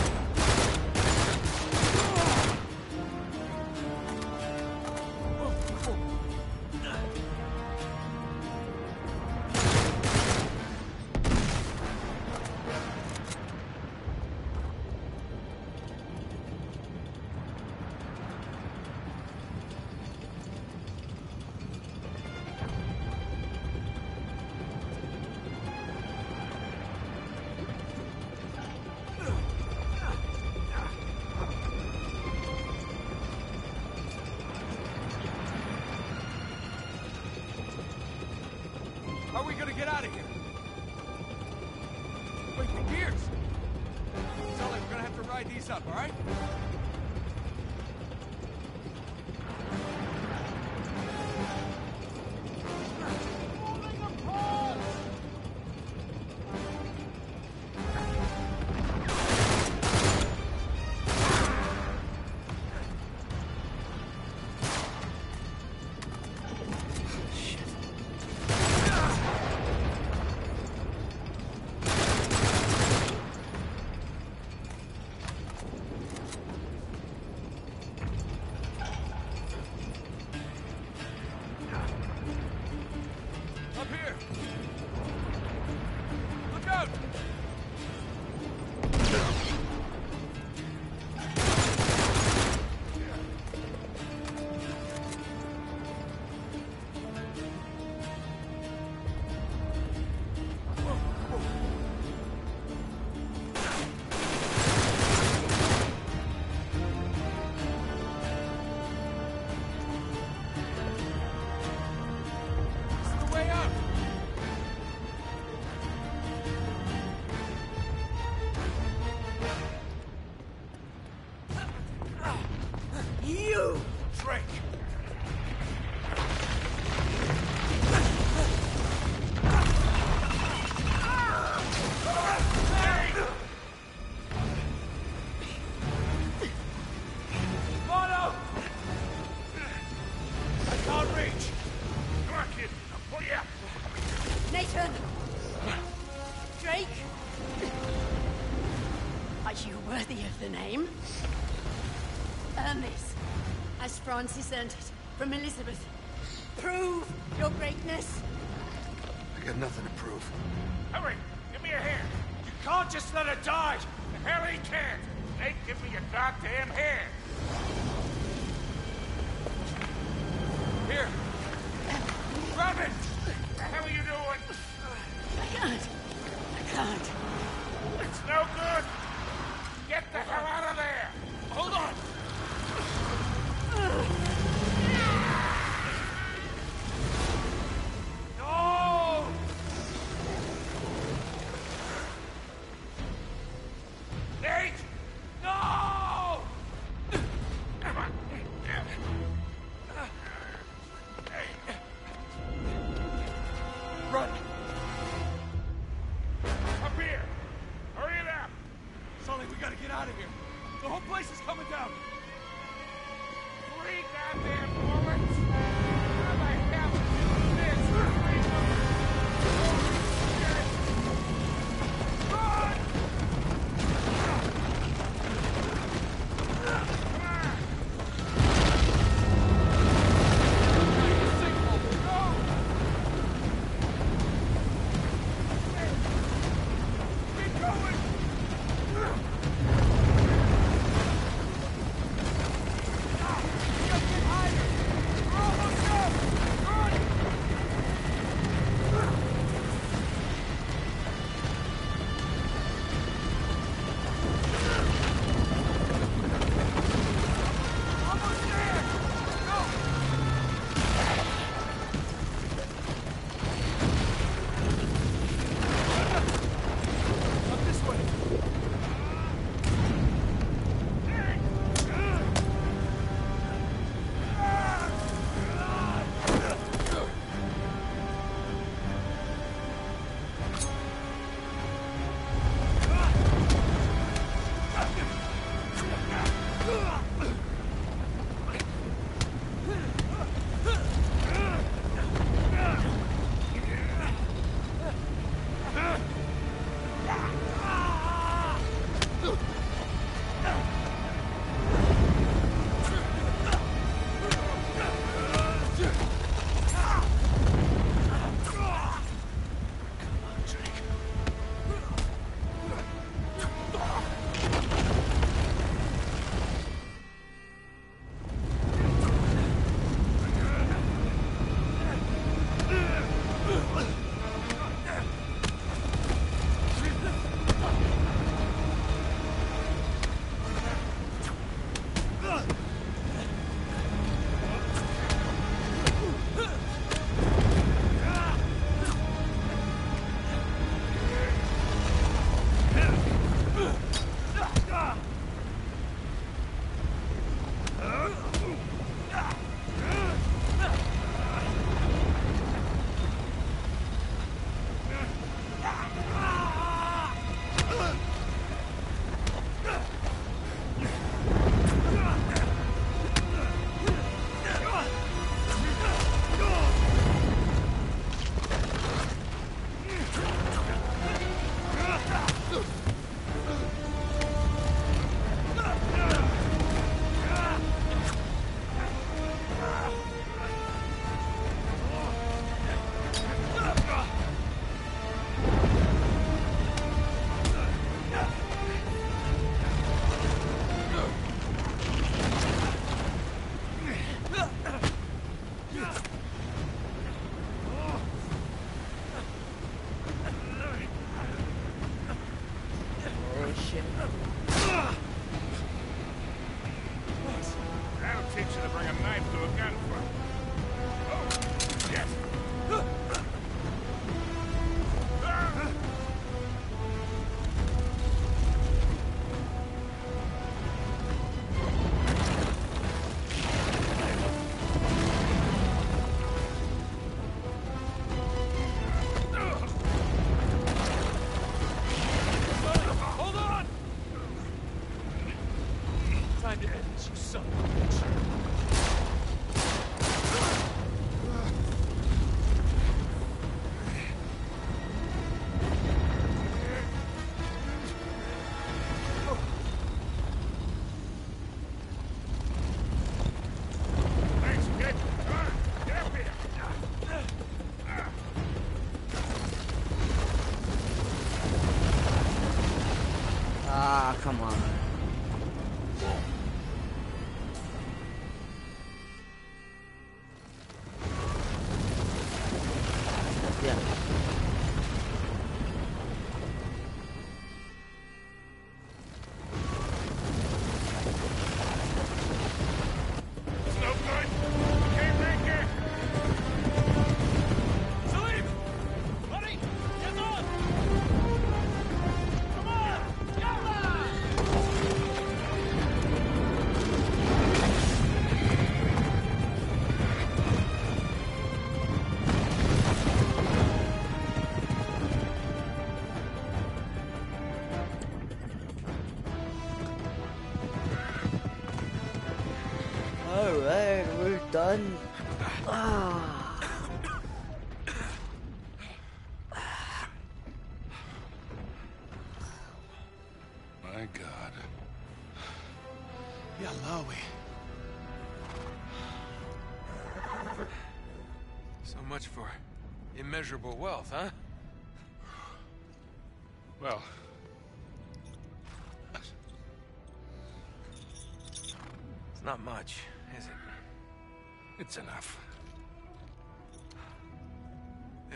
How are we gonna get out of here? Wait, the gears! Sully, we're gonna have to ride these up, all right? Are you worthy of the name? Earn this, as Francis earned it from Elizabeth. Prove your greatness. I got nothing to prove. Hurry! Give me a hand! You can't just let her die! The hell he can't! Nate, give me your goddamn hand! Here! Grab it! What the hell are you doing? I can't. I can't. It's no good! Get the hell out of there! Hold on! No! Nate! No! Come on! Run! Up here! Hurry it up! Sully, we gotta get out of here. The whole place is coming down. Three goddamn bullets! How the hell did you do this? Three bullets! Run! Come on! Keep going! Up this way. Oh shit. That'll teach you to bring a knife to a gunfight. Oh, yes. Hold on! Time to end this, you son of a bitch. Alright, we're done. Ah. My God. Yalawi. So much for immeasurable wealth, huh? Well, it's not much, is it? it's enough. Yeah.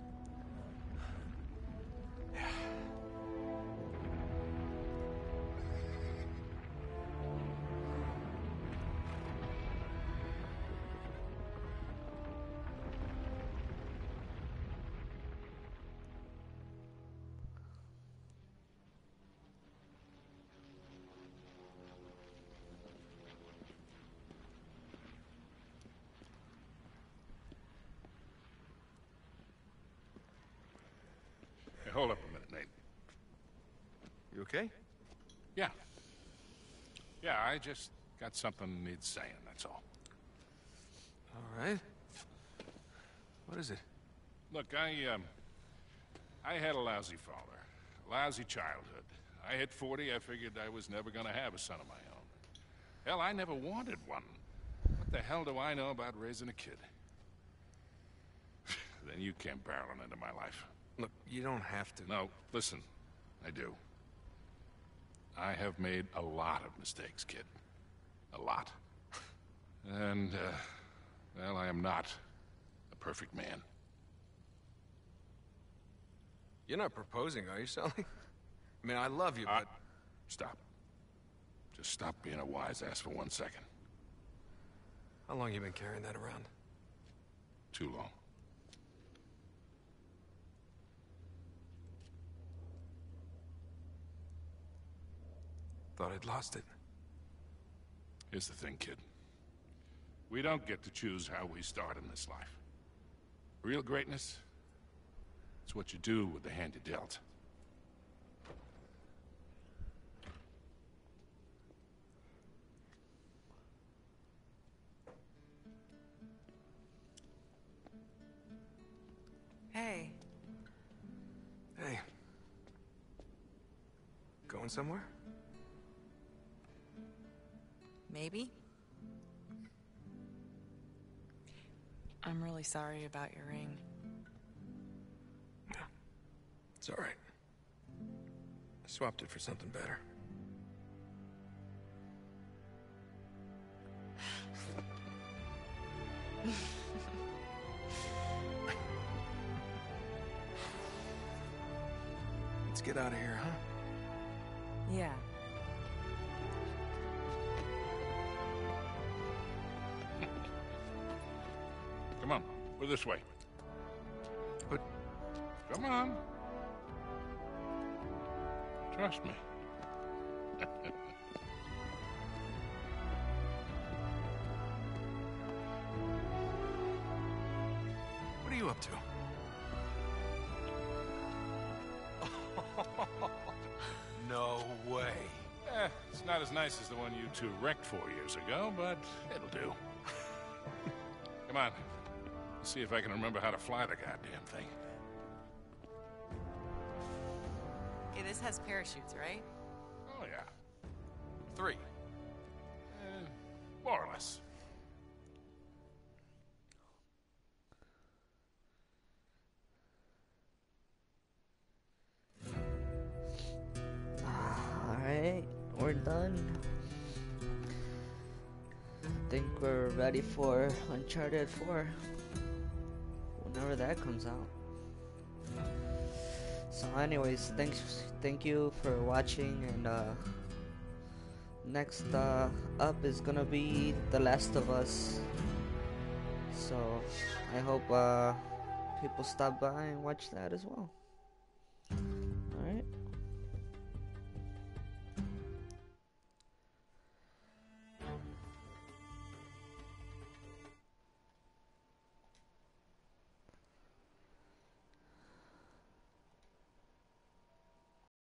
Yeah. Hey, hold up a minute, Nate. You okay? Yeah. Yeah, I just got something needs saying, that's all. All right. What is it? Look, I, um... I had a lousy father. A lousy childhood. I hit forty, I figured I was never gonna have a son of my own. Hell, I never wanted one. What the hell do I know about raising a kid? Then you came barreling into my life. Look, you don't have to. No, listen. I do. I have made a lot of mistakes, kid. A lot. And, uh... well, I am not a perfect man. You're not proposing, are you, Sully? I mean, I love you, Uh, but... Stop. Just stop being a wise ass for one second. How long you been carrying that around? Too long. Thought I'd lost it. Here's the thing, kid. We don't get to choose how we start in this life. Real greatness, it's what you do with the hand you dealt. Hey. Hey. Going somewhere? Maybe? I'm really sorry about your ring. It's all right. I swapped it for something better. Let's get out of here, huh? Yeah. Come on, we're this way. But... Come on. Trust me. What are you up to? No way. Eh, it's not as nice as the one you two wrecked four years ago, but it'll do. Come on. Let's see if I can remember how to fly the goddamn thing. Hey, this has parachutes, right? Oh, yeah. Three. Eh, more or less. Alright, we're done. Think we're ready for Uncharted four. Whenever that comes out. So anyways, thanks thank you for watching, and uh next uh up is gonna be The Last of Us. So I hope uh people stop by and watch that as well.